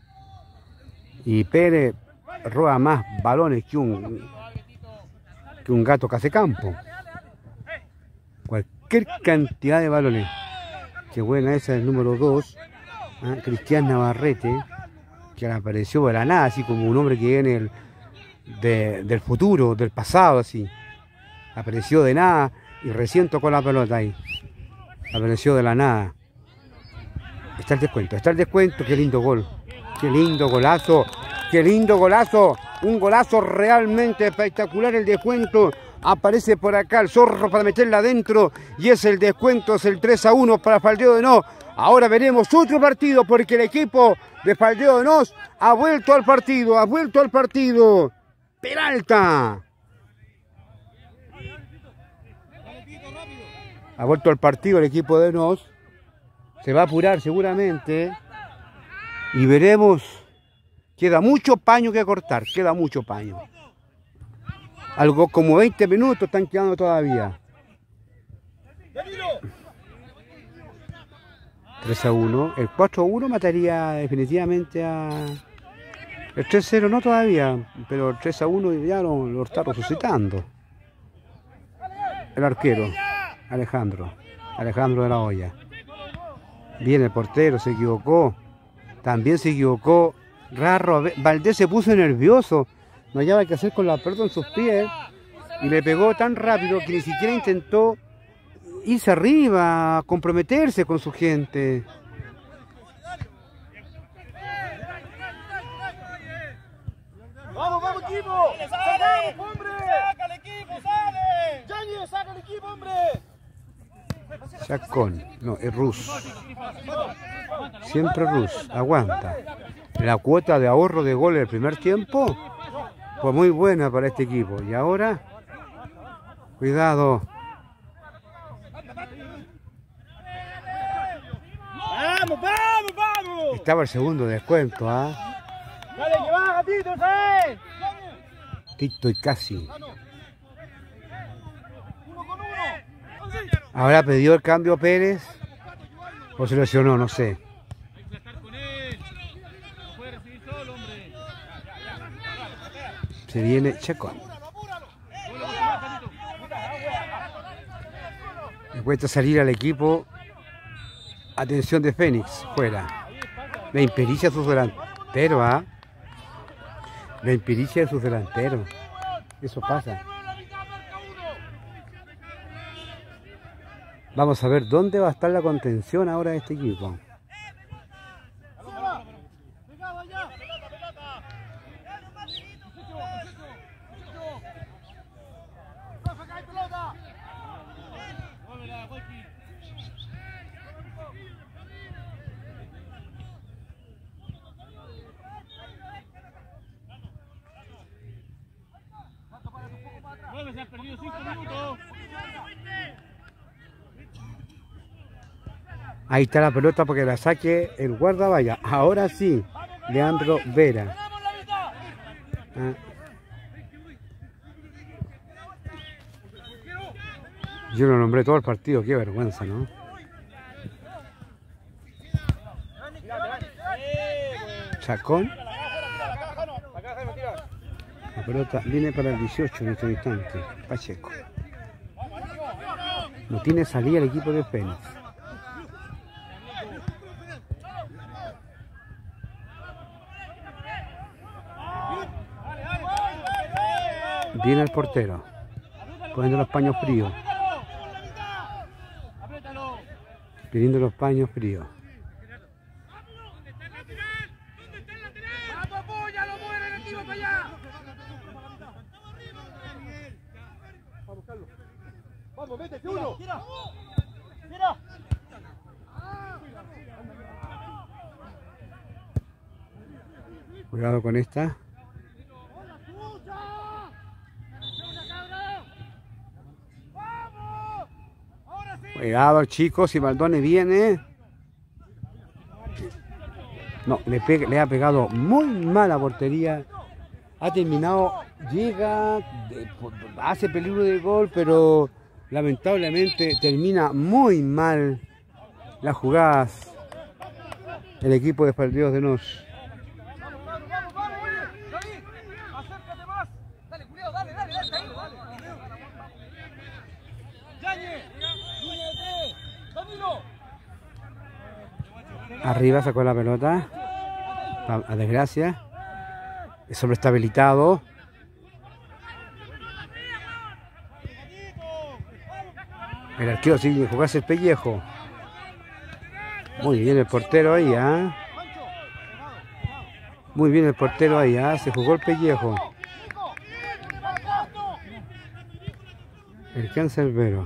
Y Pérez roba más balones que un, que un gato que hace campo. Cualquier cantidad de balones. Qué buena esa el número dos. ¿eh? Cristian Navarrete, que apareció de la nada, así como un hombre que viene el, de, del futuro, del pasado, así. Apareció de nada y recién tocó la pelota ahí. Apareció de la nada. Está el descuento, está el descuento. Qué lindo gol. Qué lindo golazo. Qué lindo golazo. Un golazo realmente espectacular el descuento. Aparece por acá el Zorro para meterla adentro. Y es el descuento, es el tres a uno para Faldeo de Nos. Ahora veremos otro partido porque el equipo de Faldeo de Nos ha vuelto al partido. Ha vuelto al partido. Peralta. Ha vuelto al partido el equipo de Nos. Se va a apurar seguramente. Y veremos. Queda mucho paño que cortar. Queda mucho paño. Algo como veinte minutos están quedando todavía. tres a uno. El cuatro a uno mataría definitivamente a... El tres a cero no todavía. Pero el tres a uno ya lo, lo está resucitando. El arquero. Alejandro. Alejandro de la Hoya. Bien, el portero se equivocó. También se equivocó Rarro. Valdés se puso nervioso. No hallaba qué hacer con la pelota en sus pies. Y le pegó tan rápido que ni siquiera intentó irse arriba, comprometerse con su gente. ¡Vamos, vamos, equipo! ¡Sale, hombre! ¡Saca el equipo, sale! ¡Yañez, saca el equipo, hombre! Chacón, no, es Ruz. Siempre Ruz, aguanta. La cuota de ahorro de goles del primer tiempo fue muy buena para este equipo. Y ahora, cuidado. ¡Vamos, vamos, vamos! Estaba el segundo descuento, ¿ah? ¿eh? ¡Dale, que va, gatito, ¿sabes? Tito y casi. ¿Habrá pedido el cambio Pérez? ¿O se lesionó? No sé. Se viene Chacón. Le cuesta salir al equipo. Atención de Fénix, fuera. La impericia de sus delanteros, ¿ah? La impericia de sus delanteros. Eso pasa. Vamos a ver dónde va a estar la contención ahora de este equipo. perdido cinco minutos. Ahí está la pelota porque la saque el guardavalla. Ahora sí, Leandro Vera. Ah. Yo lo nombré todo el partido, qué vergüenza, ¿no? Chacón. La pelota viene para el dieciocho en este instante. Pacheco. No tiene salida el equipo de Fénix. Viene el portero, poniendo los paños fríos. Pidiendo los paños fríos. Vamos, vete, uno. Tira. Tira. Cuidado con esta. Cuidado, chicos, si Baldone viene. No, le, pega, le ha pegado muy mal a portería. Ha terminado, llega, de, hace peligro de gol, pero lamentablemente termina muy mal las jugadas el equipo de Espaldeos de Nos. Arriba sacó la pelota, a, a desgracia. El hombre está habilitado. El arquero sigue jugarse el pellejo. Muy bien el portero ahí, ¿ah? ¿eh? Muy bien el portero ahí, ¿ah? ¿eh? Se jugó el pellejo. El cancerbero.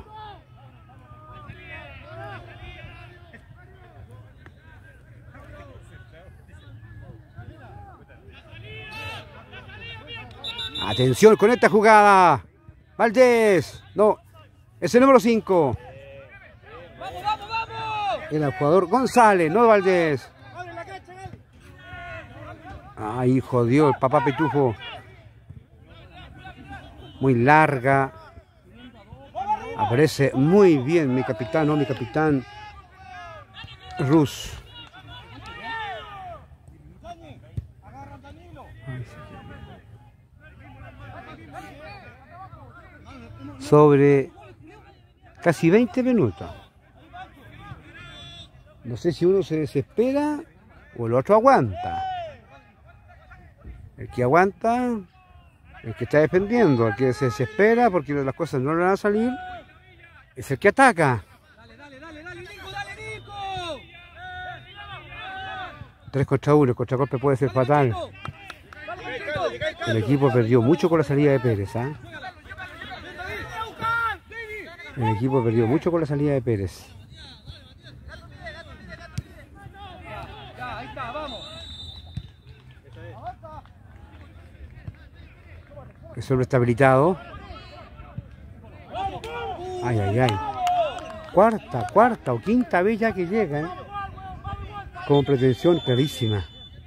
Atención con esta jugada. Valdés. No. Es el número cinco. ¡Vamos, vamos, vamos! El jugador González, no Valdés. Ay, jodió el papá Pitufo. Muy larga. Aparece muy bien mi capitán, no mi capitán Rus. Sobre casi veinte minutos. No sé si uno se desespera o el otro aguanta. El que aguanta, el que está defendiendo, el que se desespera porque las cosas no le van a salir, es el que ataca. Dale, dale, dale, dale, Nico, dale, Nico. tres contra uno, el contragolpe puede ser fatal. El equipo perdió mucho con la salida de Pérez, ¿eh? El equipo perdió mucho con la salida de Pérez. Ya, ahí está, vamos. El hombre está habilitado. Ay, ay, ay. Cuarta, cuarta o quinta vez ya que llega, ¿eh? Con pretensión clarísima.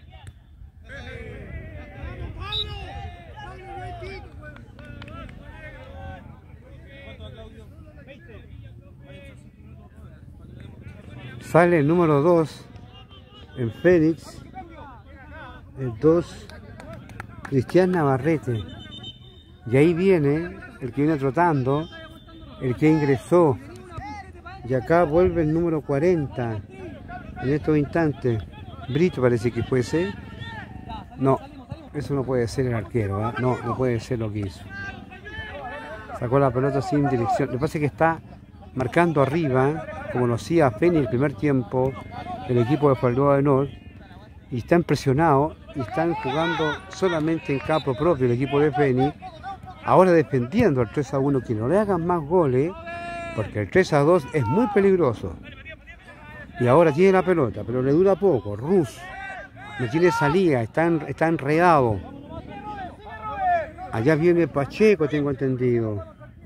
Sale el número dos en Fénix, el dos, Cristian Navarrete. Y ahí viene el que viene trotando, el que ingresó. Y acá vuelve el número cuarenta en estos instantes. Brito parece que fuese. No, eso no puede ser el arquero, ¿eh? No, no puede ser lo que hizo. Sacó la pelota sin dirección. Lo que pasa es que está marcando arriba, como lo hacía Fénix el primer tiempo, el equipo de Espaldeos de Nos, y están presionados y están jugando solamente en campo propio el equipo de Fénix, ahora defendiendo el tres a uno, que no le hagan más goles, porque el tres a dos es muy peligroso. Y ahora tiene la pelota, pero le dura poco. Rus no tiene salida, está, en, está enredado. Allá viene Pacheco, tengo entendido.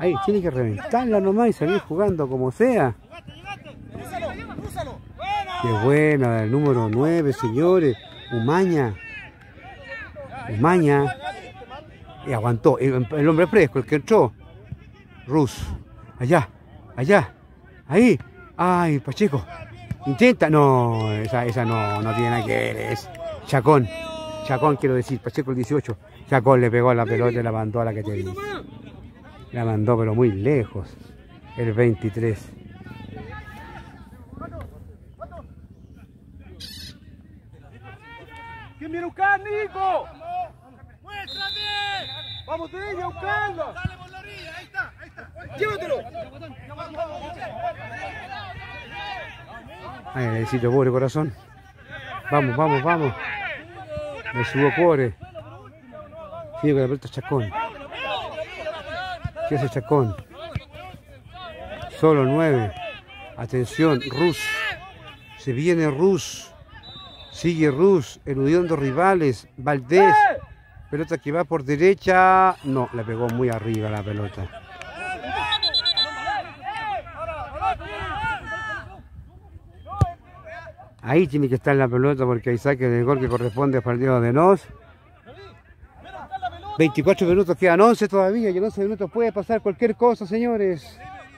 Ahí, tiene que reventarla nomás y salir jugando como sea. Qué buena, el número nueve, señores. Umaña. Umaña. Y aguantó. El, el hombre fresco, el que entró. Rus. Allá, allá. Ahí. Ay, Pacheco. Intenta. No, esa, esa no, no tiene nada que ver. Es Chacón. Chacón quiero decir. Pacheco el dieciocho. Chacón le pegó a la pelota y la mandó a la que te dice. La mandó pero muy lejos. El veintitrés. ¿Quién viene a buscar, Nico? ¡Muéstrame! ¡Vamos de ella a buscarlo! ¡Dale por la orilla! ¡Ahí está! ¡Ahí está! ¡Llévatelo! Ay, necesito pobre corazón. Vamos, vamos, vamos. Me subo pobre. Sigue con la pelota Chacón. ¿Qué hace Chacón? Solo nueve. Atención, Rus. Se viene Rus. Sigue Rus, eludiendo rivales. Valdés. Pelota que va por derecha. No, le pegó muy arriba la pelota. Ahí tiene que estar la pelota porque hay saque de gol que corresponde al partido de Nos. veinticuatro minutos, quedan once todavía y en once minutos puede pasar cualquier cosa, señores.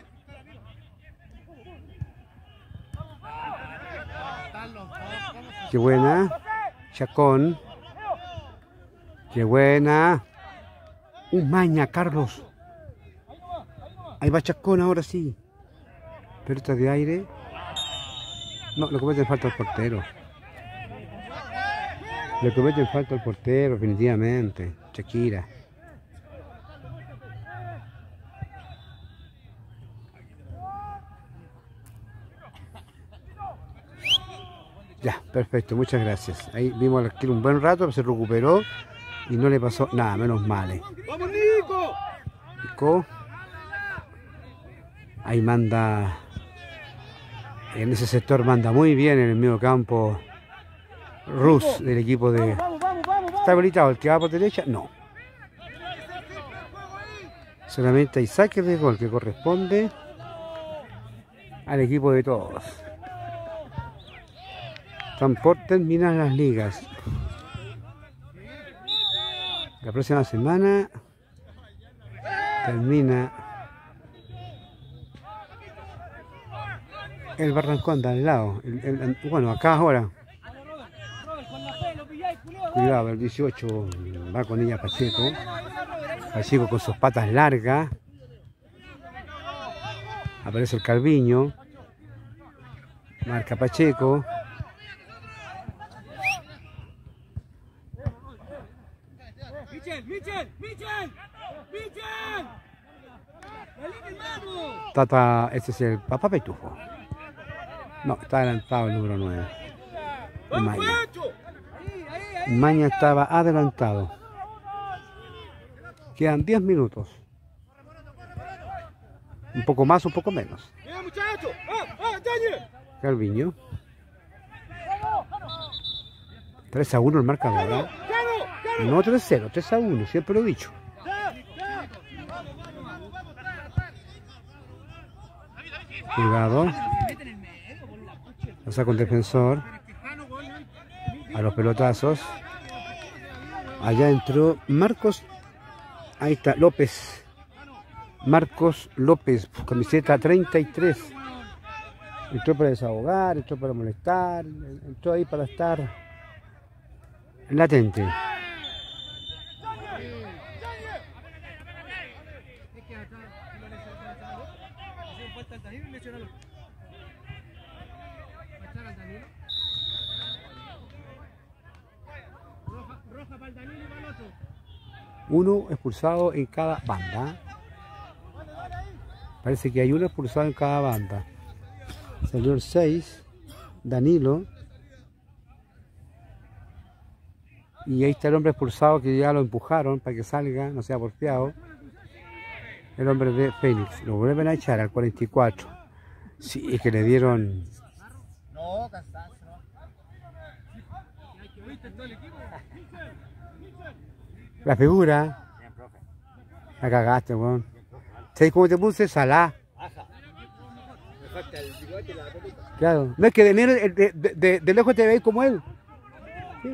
Qué buena. Chacón. Qué buena. Umaña, Carlos. Ahí va Chacón ahora sí. Pelota de aire. No, le cometen falta al portero. Le cometen falta al portero, definitivamente. Shakira. Ya, perfecto, muchas gracias. Ahí vimos al arquero un buen rato, se recuperó y no le pasó nada, menos mal. Eh. ¡Vamos, Nico! Nico. Ahí manda. En ese sector manda muy bien en el medio campo Rus del equipo de... ¿Está habilitado el que va por derecha? No. Solamente hay saque de gol que corresponde al equipo de todos. Están por terminar las ligas. La próxima semana termina el Barrancón de al lado. El, el, bueno, acá ahora. Cuidado, el dieciocho va con ella Pacheco. Pacheco con sus patas largas. Aparece el Calviño. Marca Pacheco. ¡Michel! ¡Michel! ¡Michel! ¡Michel! Tata, este es el Papá Pitufo. No, está adelantado el número nueve. Maña. Maña estaba adelantado. Quedan diez minutos. Un poco más, un poco menos. Calviño. tres a uno el marcador. ¿eh? No tres a cero, tres a uno, siempre lo he dicho. Cuidado. Lo saca un defensor. A los pelotazos. Allá entró Marcos. Ahí está, López. Marcos López, camiseta treinta y tres. Entró para desahogar, entró para molestar, entró ahí para estar latente. Uno expulsado en cada banda. Parece que hay uno expulsado en cada banda. Salió el seis, Danilo. Y ahí está el hombre expulsado que ya lo empujaron para que salga, no sea porfiado. El hombre de Fénix. Lo vuelven a echar al cuarenta y cuatro. Sí, es que le dieron... No, cansancio. La figura. La cagaste, weón. ¿Sabes cómo te puse? Salah. Ajá. Me falta el bigote y la pelota. Claro. No es que de, de, de, de, de lejos te veis como él. Sí.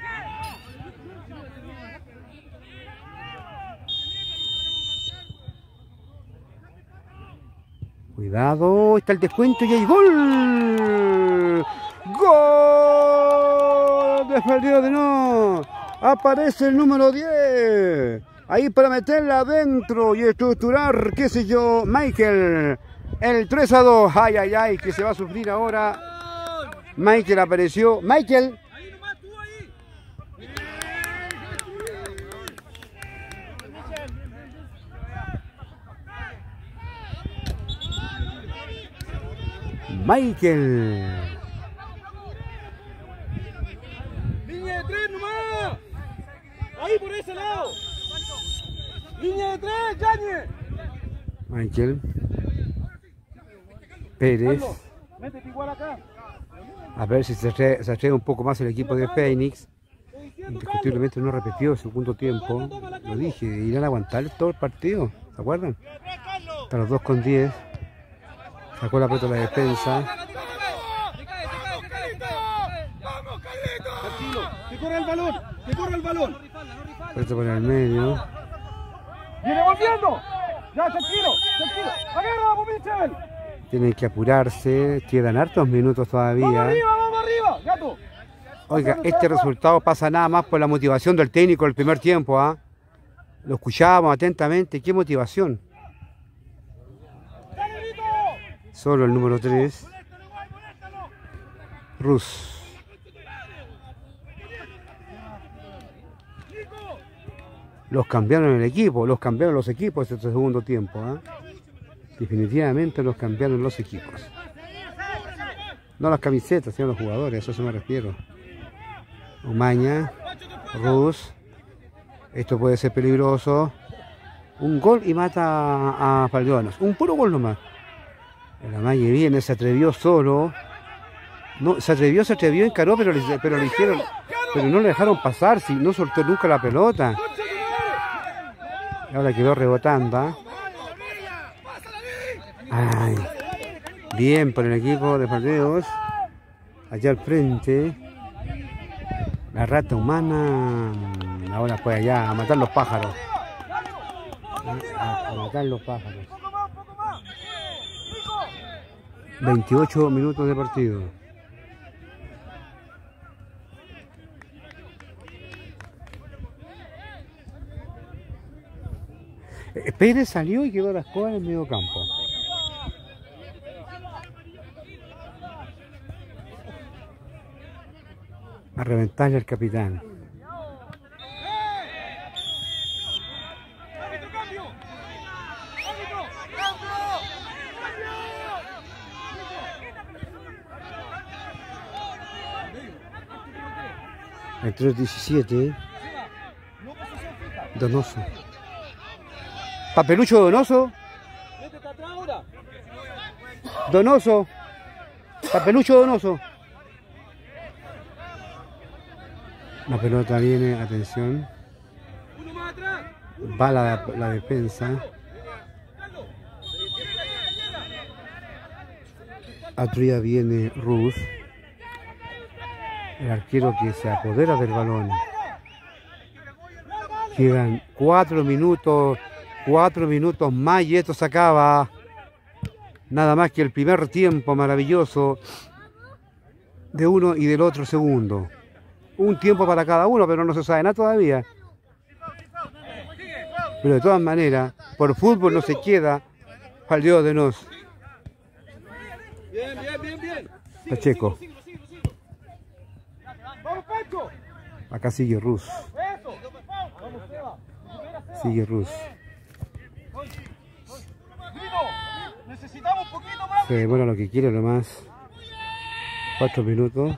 Cuidado, está el descuento y hay gol. ¡Gol! Defendido de no. Aparece el número diez. Ahí para meterla adentro y estructurar, qué sé yo, Michael. El tres a dos. Ay, ay, ay, que se va a sufrir ahora. Michael apareció. Michael. Michael. Línea de tres nomás. Ahí por ese lado. Línea de tres, Yañez. Michael. Pérez. Métete igual acá. A ver si se atreve, se atreve un poco más el equipo de Phoenix. Indiscutiblemente no repetió el segundo tiempo. Lo dije, irán a aguantar todo el partido. ¿Se acuerdan? Hasta los dos con diez. Sacó la pelota de la defensa. Tranquilo, que corra el balón, que corra el balón. Pelota por el medio. Viene volviendo. Ya, tranquilo, tranquilo. Agarra, vamos, Michel. Tienen que apurarse. Quedan hartos minutos Vamos todavía. arriba, vamos arriba, gato. Oiga, este resultado pasa nada más por la motivación del técnico del primer tiempo. ¿ah? Lo escuchábamos atentamente. ¡Qué motivación! Solo el número tres. Rus. Los cambiaron el equipo, los cambiaron los equipos este segundo tiempo. ¿eh? Definitivamente los cambiaron los equipos. No las camisetas, sino los jugadores, a eso se me refiero. Umaña, Rus. Esto puede ser peligroso. Un gol y mata a Faldonos. Un puro gol nomás. El Amaye viene, se atrevió solo. No, se atrevió, se atrevió, encaró, pero le, pero le hicieron, pero no le dejaron pasar, si no soltó nunca la pelota. Ahora quedó rebotando. ¿eh? Ay, bien por el equipo de Faldeos. Allá al frente. La rata humana. Ahora pues allá a matar los pájaros. A, a matar los pájaros. veintiocho minutos de partido. Pérez salió y quedó a la escoba en el medio campo. A reventarle al capitán. El tres diecisiete. Donoso. Papelucho Donoso. Donoso. Papelucho Donoso. La pelota viene, atención. Va la, la defensa. Atrás viene Ruth. El arquero que se apodera del balón. Quedan cuatro minutos, cuatro minutos más y esto se acaba. Nada más que el primer tiempo maravilloso de uno y del otro segundo. Un tiempo para cada uno, pero no se sabe nada todavía. Pero de todas maneras, por fútbol no se queda Faldeo de Nos. Bien, bien, bien, bien. Pacheco. Acá sigue Rus. Sigue Rus. Necesitamos un poquito más. Se demora lo que quiere nomás. Cuatro minutos.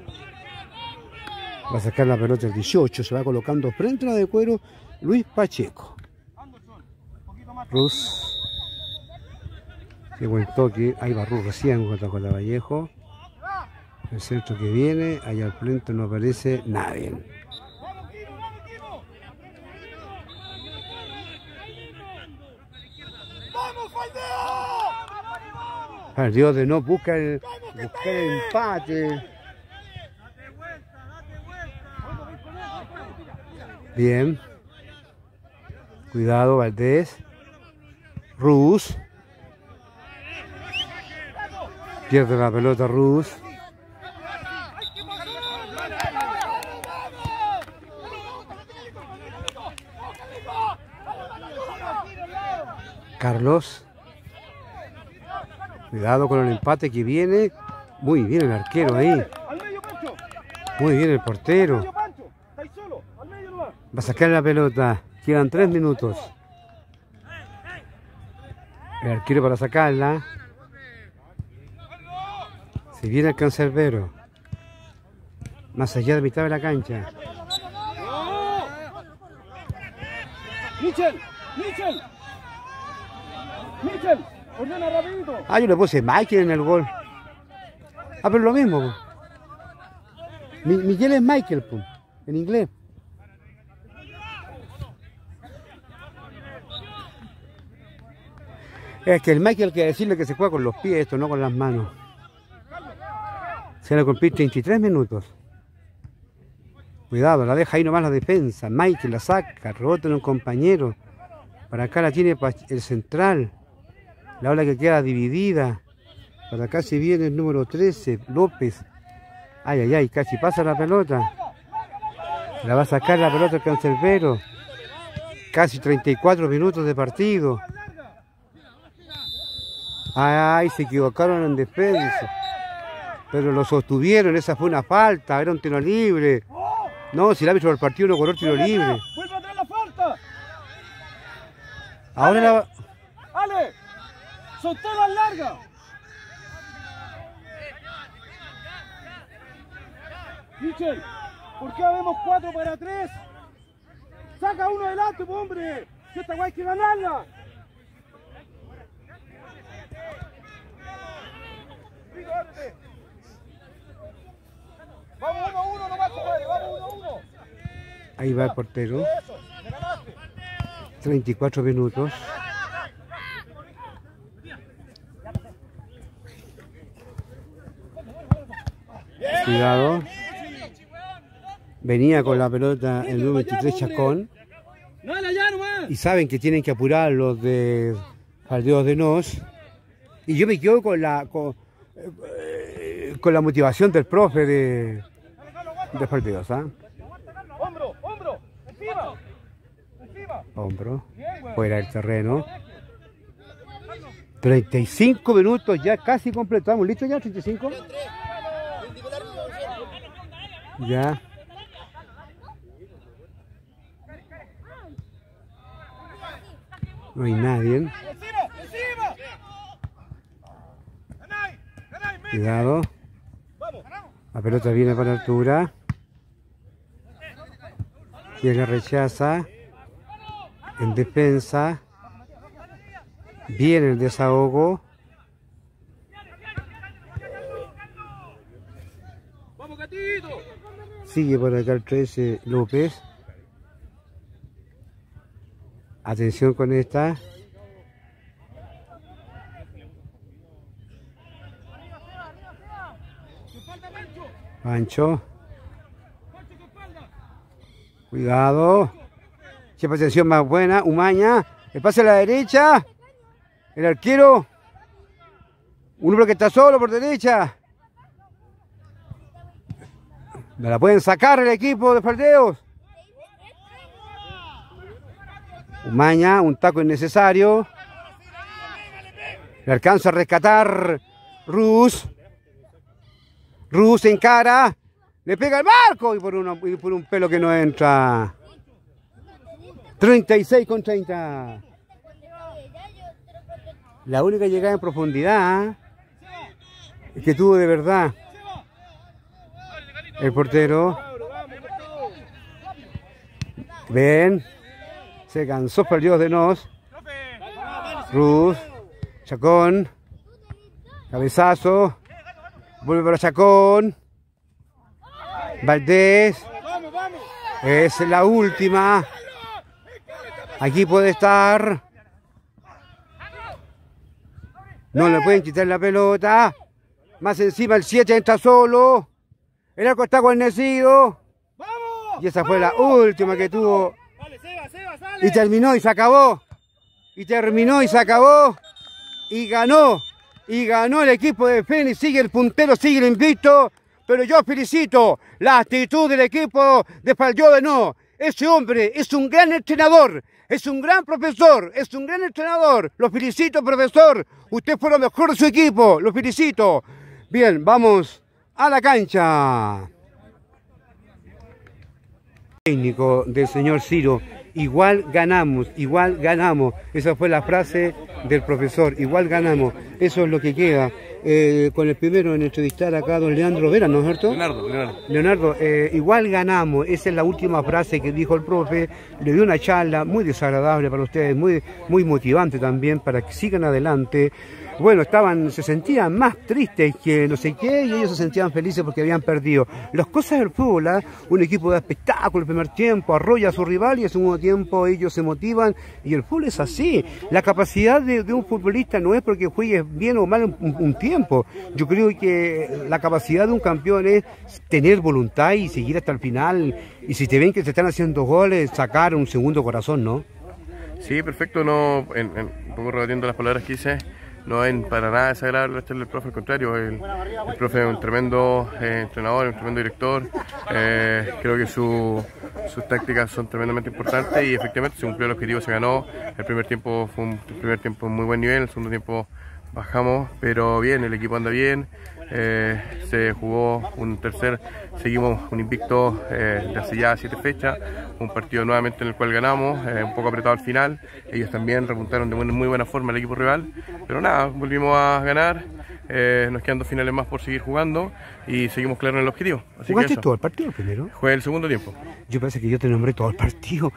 Va a sacar la pelota el dieciocho. Se va colocando frente a la de cuero Luis Pacheco. Rus. Qué buen toque. Ahí va Rus recién contra con la Vallejo. El centro que viene. Allá al frente no aparece nadie. Perdió de no busca el, buscar el empate. Bien. Cuidado, Valdés. Rus. Pierde la pelota Rus. Carlos. Cuidado con el empate que viene. Muy bien el arquero ahí. Muy bien el portero. Va a sacar la pelota. Quedan tres minutos. El arquero para sacarla. Si viene el cancerbero. Más allá de mitad de la cancha. Michel, Michel. Michel, ordena rapidito. Ah, yo le puse Michael en el gol. Ah, pero lo mismo. Po. Mi, Miguel es Michael, po, en inglés. Es que el Michael hay que decirle que se juega con los pies, esto no con las manos. Se le cumplió treinta y tres minutos. Cuidado, la deja ahí nomás la defensa. Michael la saca, rebota en un compañero. Para acá la tiene el central. La ola que queda dividida. Para acá se viene el número trece, López. Ay, ay, ay, casi pasa la pelota. La va a sacar la pelota el cancerbero. Casi treinta y cuatro minutos de partido. Ay, se equivocaron en defensa. Pero lo sostuvieron, esa fue una falta, era un tiro libre. No, si el árbitro del partido no cobró tiro libre. ¡Vuelve a traer la falta! Ahora la... ¡Ale! ¡Son todas largas! Michel, ¿por qué habemos cuatro para tres? ¡Saca uno adelante, hombre! ¡Que esta guay hay que ganarla! Vamos uno a uno nomás, compadre, vamos uno a uno. Ahí va el portero. treinta y cuatro minutos. Cuidado. Venía con la pelota el número veintitrés Chacón. Y saben que tienen que apurar los de Faldeos de Nos. Y yo me quedo con la con, eh, con la motivación del profe de, de Faldeos, ¿ah? Hombro, hombro, encima, encima. Hombro, fuera del terreno. treinta y cinco minutos ya casi completamos. ¿Listo ya? ¿treinta y cinco? Ya. No hay nadie. Cuidado. La pelota viene para altura. Y la rechaza. En defensa. Viene el desahogo. Sigue por acá el trece López. Atención con esta. Pancho. Cuidado. Qué posición más buena. Umaña. El pase a la derecha. El arquero. Un hombre que está solo por derecha. Me la pueden sacar el equipo de Faldeos. Umaña, un taco innecesario. Le alcanza a rescatar Rus. Rus encara. Le pega el marco y por, una, y por un pelo que no entra. treinta y seis con treinta. La única llegada en profundidad es que tuvo de verdad el portero. Ven. Se cansó, perdió de Nos. Rus. Chacón. Cabezazo. Vuelve para Chacón. Valdés. Es la última. Aquí puede estar. No le pueden quitar la pelota. Más encima el siete entra solo. El arco está guarnecido. Y esa fue la última que tuvo. Y terminó y se acabó. Y terminó y se acabó. Y ganó. Y ganó el equipo de Fénix. Sigue el puntero, sigue el invicto. Pero yo felicito la actitud del equipo de Falliode. No, ese hombre es un gran entrenador. Es un gran profesor. Es un gran entrenador. Lo felicito, profesor. Usted fue lo mejor de su equipo. Lo felicito. Bien, vamos a la cancha. Técnico del señor Ciro. Igual ganamos, igual ganamos. Esa fue la frase del profesor. Igual ganamos. Eso es lo que queda. Eh, con el primero en entrevistar acá a don Leandro Vera, ¿no es cierto? Leonardo, Leonardo. Leonardo, eh, igual ganamos. Esa es la última frase que dijo el profe. Le dio una charla muy desagradable para ustedes, muy, muy motivante también para que sigan adelante. Bueno, estaban, se sentían más tristes que no sé qué, y ellos se sentían felices porque habían perdido. Las cosas del fútbol, ¿eh? Un equipo de espectáculo el primer tiempo, arrolla a su rival y en el segundo tiempo ellos se motivan, y el fútbol es así. La capacidad de, de un futbolista no es porque juegues bien o mal un, un tiempo. Yo creo que la capacidad de un campeón es tener voluntad y seguir hasta el final, y si te ven que te están haciendo goles, sacar un segundo corazón, ¿no? Sí, perfecto, no, en, en, un poco rebatiendo las palabras que hice. No es para nada desagradable el profe, al contrario, el, el profe es un tremendo eh, entrenador, un tremendo director. Eh, creo que su, sus tácticas son tremendamente importantes y efectivamente se cumplió el objetivo, se ganó. El primer tiempo fue un el primer tiempo muy buen nivel, el segundo tiempo bajamos, pero bien, el equipo anda bien. Eh, se jugó un tercer, seguimos un invicto eh, de hace ya siete fechas, un partido nuevamente en el cual ganamos, eh, un poco apretado al final. Ellos también repuntaron de muy, muy buena forma el equipo rival, pero nada, volvimos a ganar. Eh, nos quedan dos finales más por seguir jugando y seguimos claros en el objetivo. Así ¿Jugaste que todo el partido primero? Jugué el segundo tiempo. Yo parece que yo te nombré todo el partido.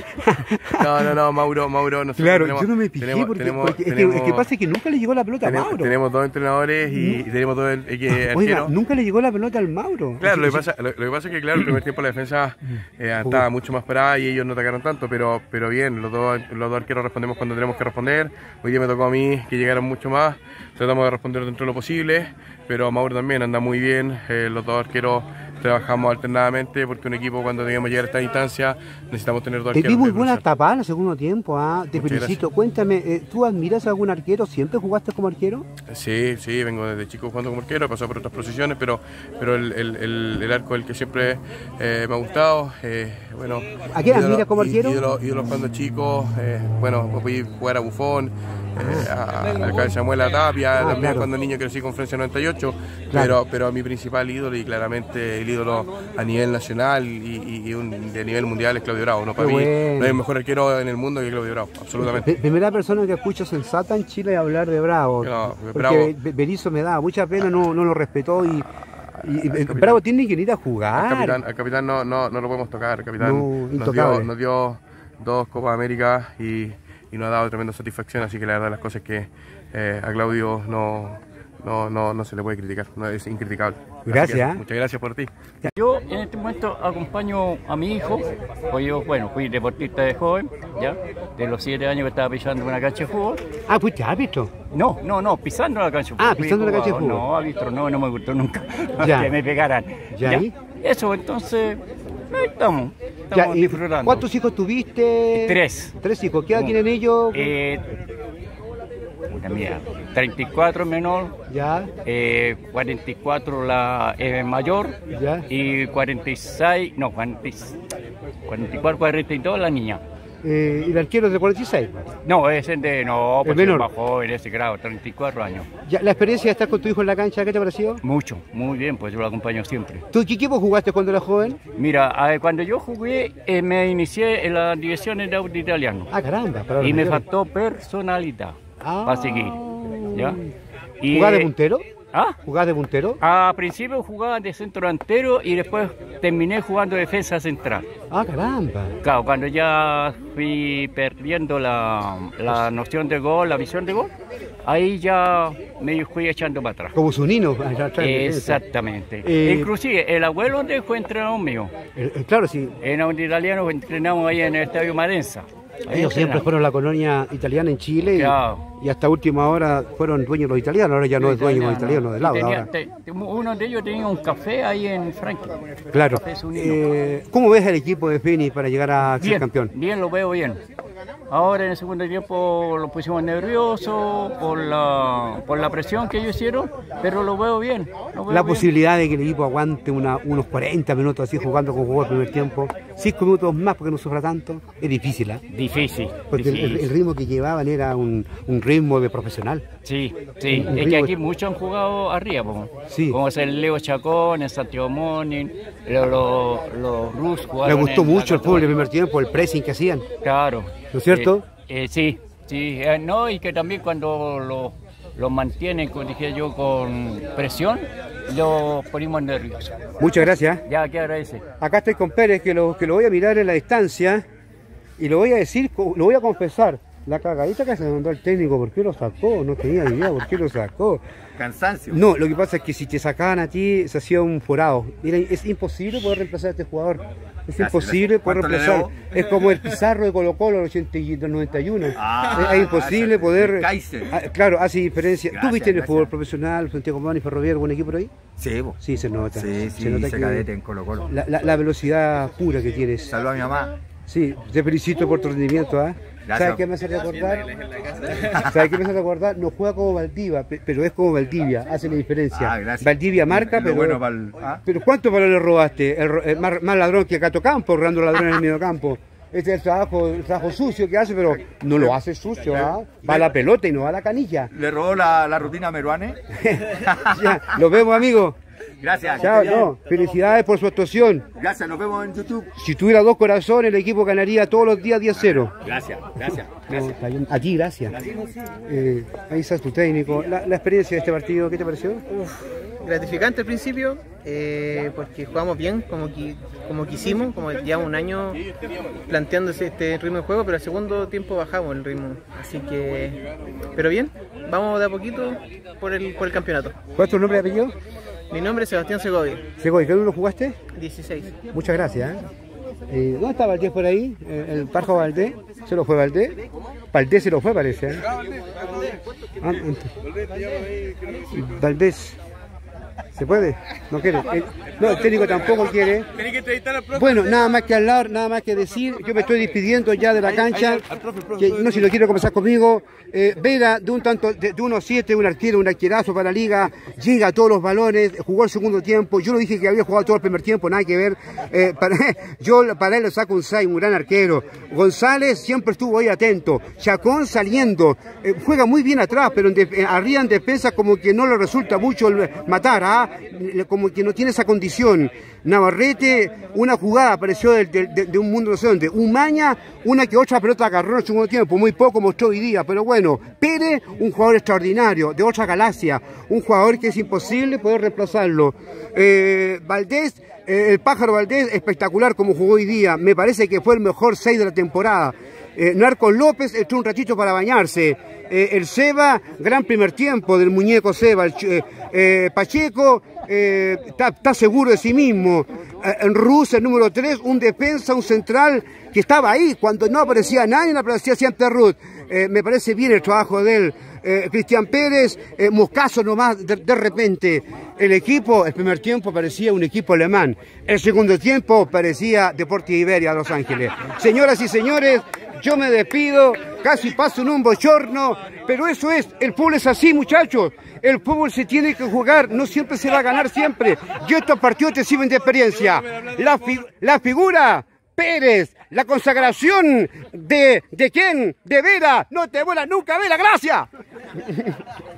No, no, no, Mauro, Mauro. Claro, tenemos, yo no me pillé tenemos, porque, tenemos, porque es, tenemos, que, es que pasa que nunca le llegó la pelota tenemos, a Mauro. Tenemos dos entrenadores y, y tenemos dos el, el, el Oiga, arquero. nunca le llegó la pelota al Mauro. Claro, lo que, pasa, lo, lo que pasa es que claro, el primer tiempo la defensa eh, estaba mucho más parada y ellos no atacaron tanto, pero, pero bien, los dos, los dos arqueros respondemos cuando tenemos que responder. Hoy día me tocó a mí que llegaron mucho más, tratamos de responder dentro de lo posible, pero Mauro también anda muy bien, eh, los dos arqueros trabajamos alternadamente porque un equipo cuando tengamos que llegar a esta distancia necesitamos tener dos Te arqueros. vi muy buena tapada en el segundo tiempo, ¿ah? Te Muchas felicito. gracias. Cuéntame, eh, ¿tú admiras a algún arquero? ¿Siempre jugaste como arquero? Sí, sí, vengo desde chico jugando como arquero, he pasado por otras posiciones, pero, pero el, el, el, el arco es el que siempre eh, me ha gustado. Eh, bueno, ¿A quién admiras como arquero? Ídolos ídolo cuando chico, eh, bueno, fui a jugar a Buffon, eh, a, a, a Samuel Tapia, Ah, también claro. cuando niño crecí con Francia noventa y ocho, Claro. pero, pero mi principal ídolo y claramente el ídolo a nivel nacional y, y, y un, de nivel mundial es Claudio Bravo. No, para Qué mí bueno. no hay mejor arquero en el mundo que Claudio Bravo, absolutamente. P- Primera persona que escucho sensata en Chile hablar de Bravo. No, porque Bravo- Be- Berizzo me da mucha pena, no, no lo respetó y, y- y capitán. Bravo tiene que ir a Al jugar. capitán, al capitán no, no, no lo podemos tocar, el capitán No, nos, intocable. dio, nos dio dos Copas América y, y nos ha dado tremenda satisfacción, así que la verdad las cosas que eh, a Claudio no, no, no, no se le puede criticar, no, es incriticable. Así Gracias. que, muchas gracias por ti. Yo en este momento acompaño a mi hijo, pues yo, bueno, fui deportista de joven, ya, de los siete años que estaba pisando una cancha de fútbol. Ah, fuiste árbitro. No, no, no, pisando la cancha de fútbol. Ah, pisando Fui la cancha de jugador. fútbol. No, árbitro, no, no me gustó nunca Ya. que me pegaran. Ya, ¿y? Eso, entonces, ahí estamos, Ya, estamos y disfrutando. ¿Cuántos hijos tuviste? Tres. Tres hijos. ¿Qué edad tienen ellos? Eh, puta mía, treinta y cuatro menor, Ya, eh, cuarenta y cuatro la eh, mayor ya. y cuarenta y seis, no, cuarenta y cuarenta y cuatro, cuarenta y dos la niña. Eh, ¿Y el arquero es de cuarenta y seis? No, ese de, no, pues El menor. es más joven, ese grado, treinta y cuatro años. Ya, ¿la experiencia de estar con tu hijo en la cancha, qué te pareció? Mucho, muy bien, pues yo lo acompaño siempre. ¿Tú qué equipo jugaste cuando eras joven? Mira, eh, cuando yo jugué, eh, me inicié en las divisiones de auto italiano Ah, caramba. para y los me mayores. faltó personalidad Ah. para seguir, ¿ya? Y, ¿Jugás de eh, puntero? ¿Ah? ¿Jugás de puntero? A principio jugaba de centro delantero y después terminé jugando defensa central. Ah, caramba. Claro, cuando ya fui perdiendo la, la noción de gol, la visión de gol, ahí ya me fui echando para atrás. Como su nino. allá atrás, en defensa. Exactamente. Eh, Inclusive el abuelo de fue entrenador mío. Eh, eh, claro, sí. En un italiano entrenamos ahí en el Estadio Marenza. Ellos siempre fueron la colonia italiana en Chile Claro. y, y hasta última hora fueron dueños los italianos, ahora ya no es dueño los italianos de lado. Tenía- ahora. te- te- uno de ellos tenía un café ahí en Franklin. Claro. Café Zunino. Eh, ¿Cómo ves el equipo de Feni para llegar a ser Bien, campeón? bien, lo veo bien. Ahora en el segundo tiempo lo pusimos nervioso por la, por la presión que ellos hicieron, pero lo veo bien. lo veo La bien. posibilidad de que el equipo aguante una- unos cuarenta minutos así jugando como jugó el primer tiempo, cinco minutos más porque no sufra tanto, es difícil, ¿eh? Difícil. Porque el, difícil. el ritmo que llevaban era un, un ritmo de profesional. Sí, sí. Un Es ritmo- que aquí muchos han jugado arriba, po. Sí. Como es el Leo Chacón, el Santiago Morning, los lo, los Rus Me jugaron gustó en mucho el la fútbol del primer tiempo, el pressing que hacían. Claro. ¿No es cierto? Eh, eh, sí, sí. Eh, no, y que también cuando lo- los mantienen, como dije yo, con presión, los ponemos nerviosos. Muchas gracias. Ya, ¿qué agradece? Acá estoy con Pérez, que lo, que lo voy a mirar en la distancia y lo voy a decir, lo voy a confesar. La cagadita que se mandó el técnico, ¿por qué lo sacó? No tenía idea por qué lo sacó. Cansancio. No, lo que pasa es que si te sacaban a ti, se hacía un forado. Mira, es imposible poder reemplazar a este jugador. Es Gracias, imposible gracias. poder ¿Cuánto le reemplazar. debo? Es como el Pizarro de Colo Colo del ochenta y del noventa y uno. Ah, es, es imposible gracias. poder... El Kaiser. Ah, claro, hace diferencia. Gracias, ¿Tú viste en el gracias. fútbol profesional, Santiago Mani, Ferroviario, buen equipo por ahí? Sí, vos. Sí, se nota. Sí, sí, se nota hice que cadete en Colo Colo. la, la- la velocidad pura que tienes. Saludo a mi mamá. Sí, te felicito por tu rendimiento, ¿ah? Gracias. ¿Sabes qué me hace recordar? ¿Sabes qué me hace recordar? No juega como Valdivia, pe- pero es como Valdivia, hace la diferencia. Ah, gracias. Valdivia marca, Lo pero... bueno pa'l- ¿ah? Pero ¿cuántos balones robaste? El ro- el más, más ladrón que Cato Campo, robando ladrones en el medio campo. Este es el trabajo, el trabajo sucio que hace, pero no lo hace sucio, ¿ah? Va a la pelota y no va a la canilla. Le robó la, la rutina a Meruane. Ya, los vemos, amigos. Gracias. Chao, no, felicidades por su actuación. Gracias, nos vemos en YouTube. Si tuviera dos corazones, el equipo ganaría todos los días diez cero. Gracias, gracias. No, está bien. A ti, gracias. Eh, ahí está tu técnico. La, la experiencia de este partido, ¿qué te pareció? Gratificante al principio, eh, porque jugamos bien, como, qui- como quisimos, como llevamos un año planteándose este ritmo de juego, pero al segundo tiempo bajamos el ritmo. Así que, pero bien, vamos de a poquito por el, por el campeonato. ¿Cuál es tu nombre y apellido? Mi nombre es Sebastián Segovia, Segovia, ¿qué número jugaste? dieciséis. Muchas gracias. ¿eh? Eh, ¿Dónde está Valdés por ahí? Eh, ¿El Parjo Valdés? ¿Se lo fue Valdés? Valdés se lo fue, parece. ¿eh? Ah, ent- Valdés. ¿Se puede? No quiere. Eh, no, el técnico tampoco quiere. Bueno, nada más que hablar, nada más que decir. Yo me estoy despidiendo ya de la cancha. Que, no sé si lo quiero conversar conmigo. Eh, Vera, de un tanto, de, de uno siete, un arquero, un arquerazo para la liga. Llega a todos los balones, jugó el segundo tiempo. Yo no dije que había jugado todo el primer tiempo, nada que ver. Eh, para, yo para él le saco un seis, un gran arquero. González siempre estuvo ahí atento. Chacón saliendo. Eh, juega muy bien atrás, pero en de, eh, arriba en defensa como que no le resulta mucho el matar, ¿ah? Como que no tiene esa condición. Navarrete, una jugada apareció de, de, de, de un mundo no sé dónde. Umaña, una que otra pelota agarró en el segundo tiempo, muy poco mostró hoy día, pero bueno. Pérez, un jugador extraordinario, de otra galaxia, un jugador que es imposible poder reemplazarlo. Eh, Valdés, eh, el pájaro Valdés, espectacular como jugó hoy día, me parece que fue el mejor seis de la temporada. Eh, Narcos López entró un ratito para bañarse. Eh, el Seba, gran primer tiempo del muñeco Seba. El, eh, eh, Pacheco está eh, seguro de sí mismo. Eh, en Rus, el número tres, un defensa, un central que estaba ahí. Cuando no aparecía nadie, aparecía siempre Ruth. Eh, me parece bien el trabajo de él. Eh, Cristian Pérez, eh, Moscaso nomás, de, de repente. El equipo, el primer tiempo parecía un equipo alemán. El segundo tiempo parecía Deportes Iberia, Los Ángeles. Señoras y señores, yo me despido, casi paso en un bochorno, pero eso es, el fútbol es así, muchachos. El fútbol se tiene que jugar, no siempre se va a ganar siempre. Y estos partidos te sirven de experiencia. La, fi la figura, Pérez, la consagración de, ¿de quién? De Vera, no te vuelas nunca, Vera, gracias.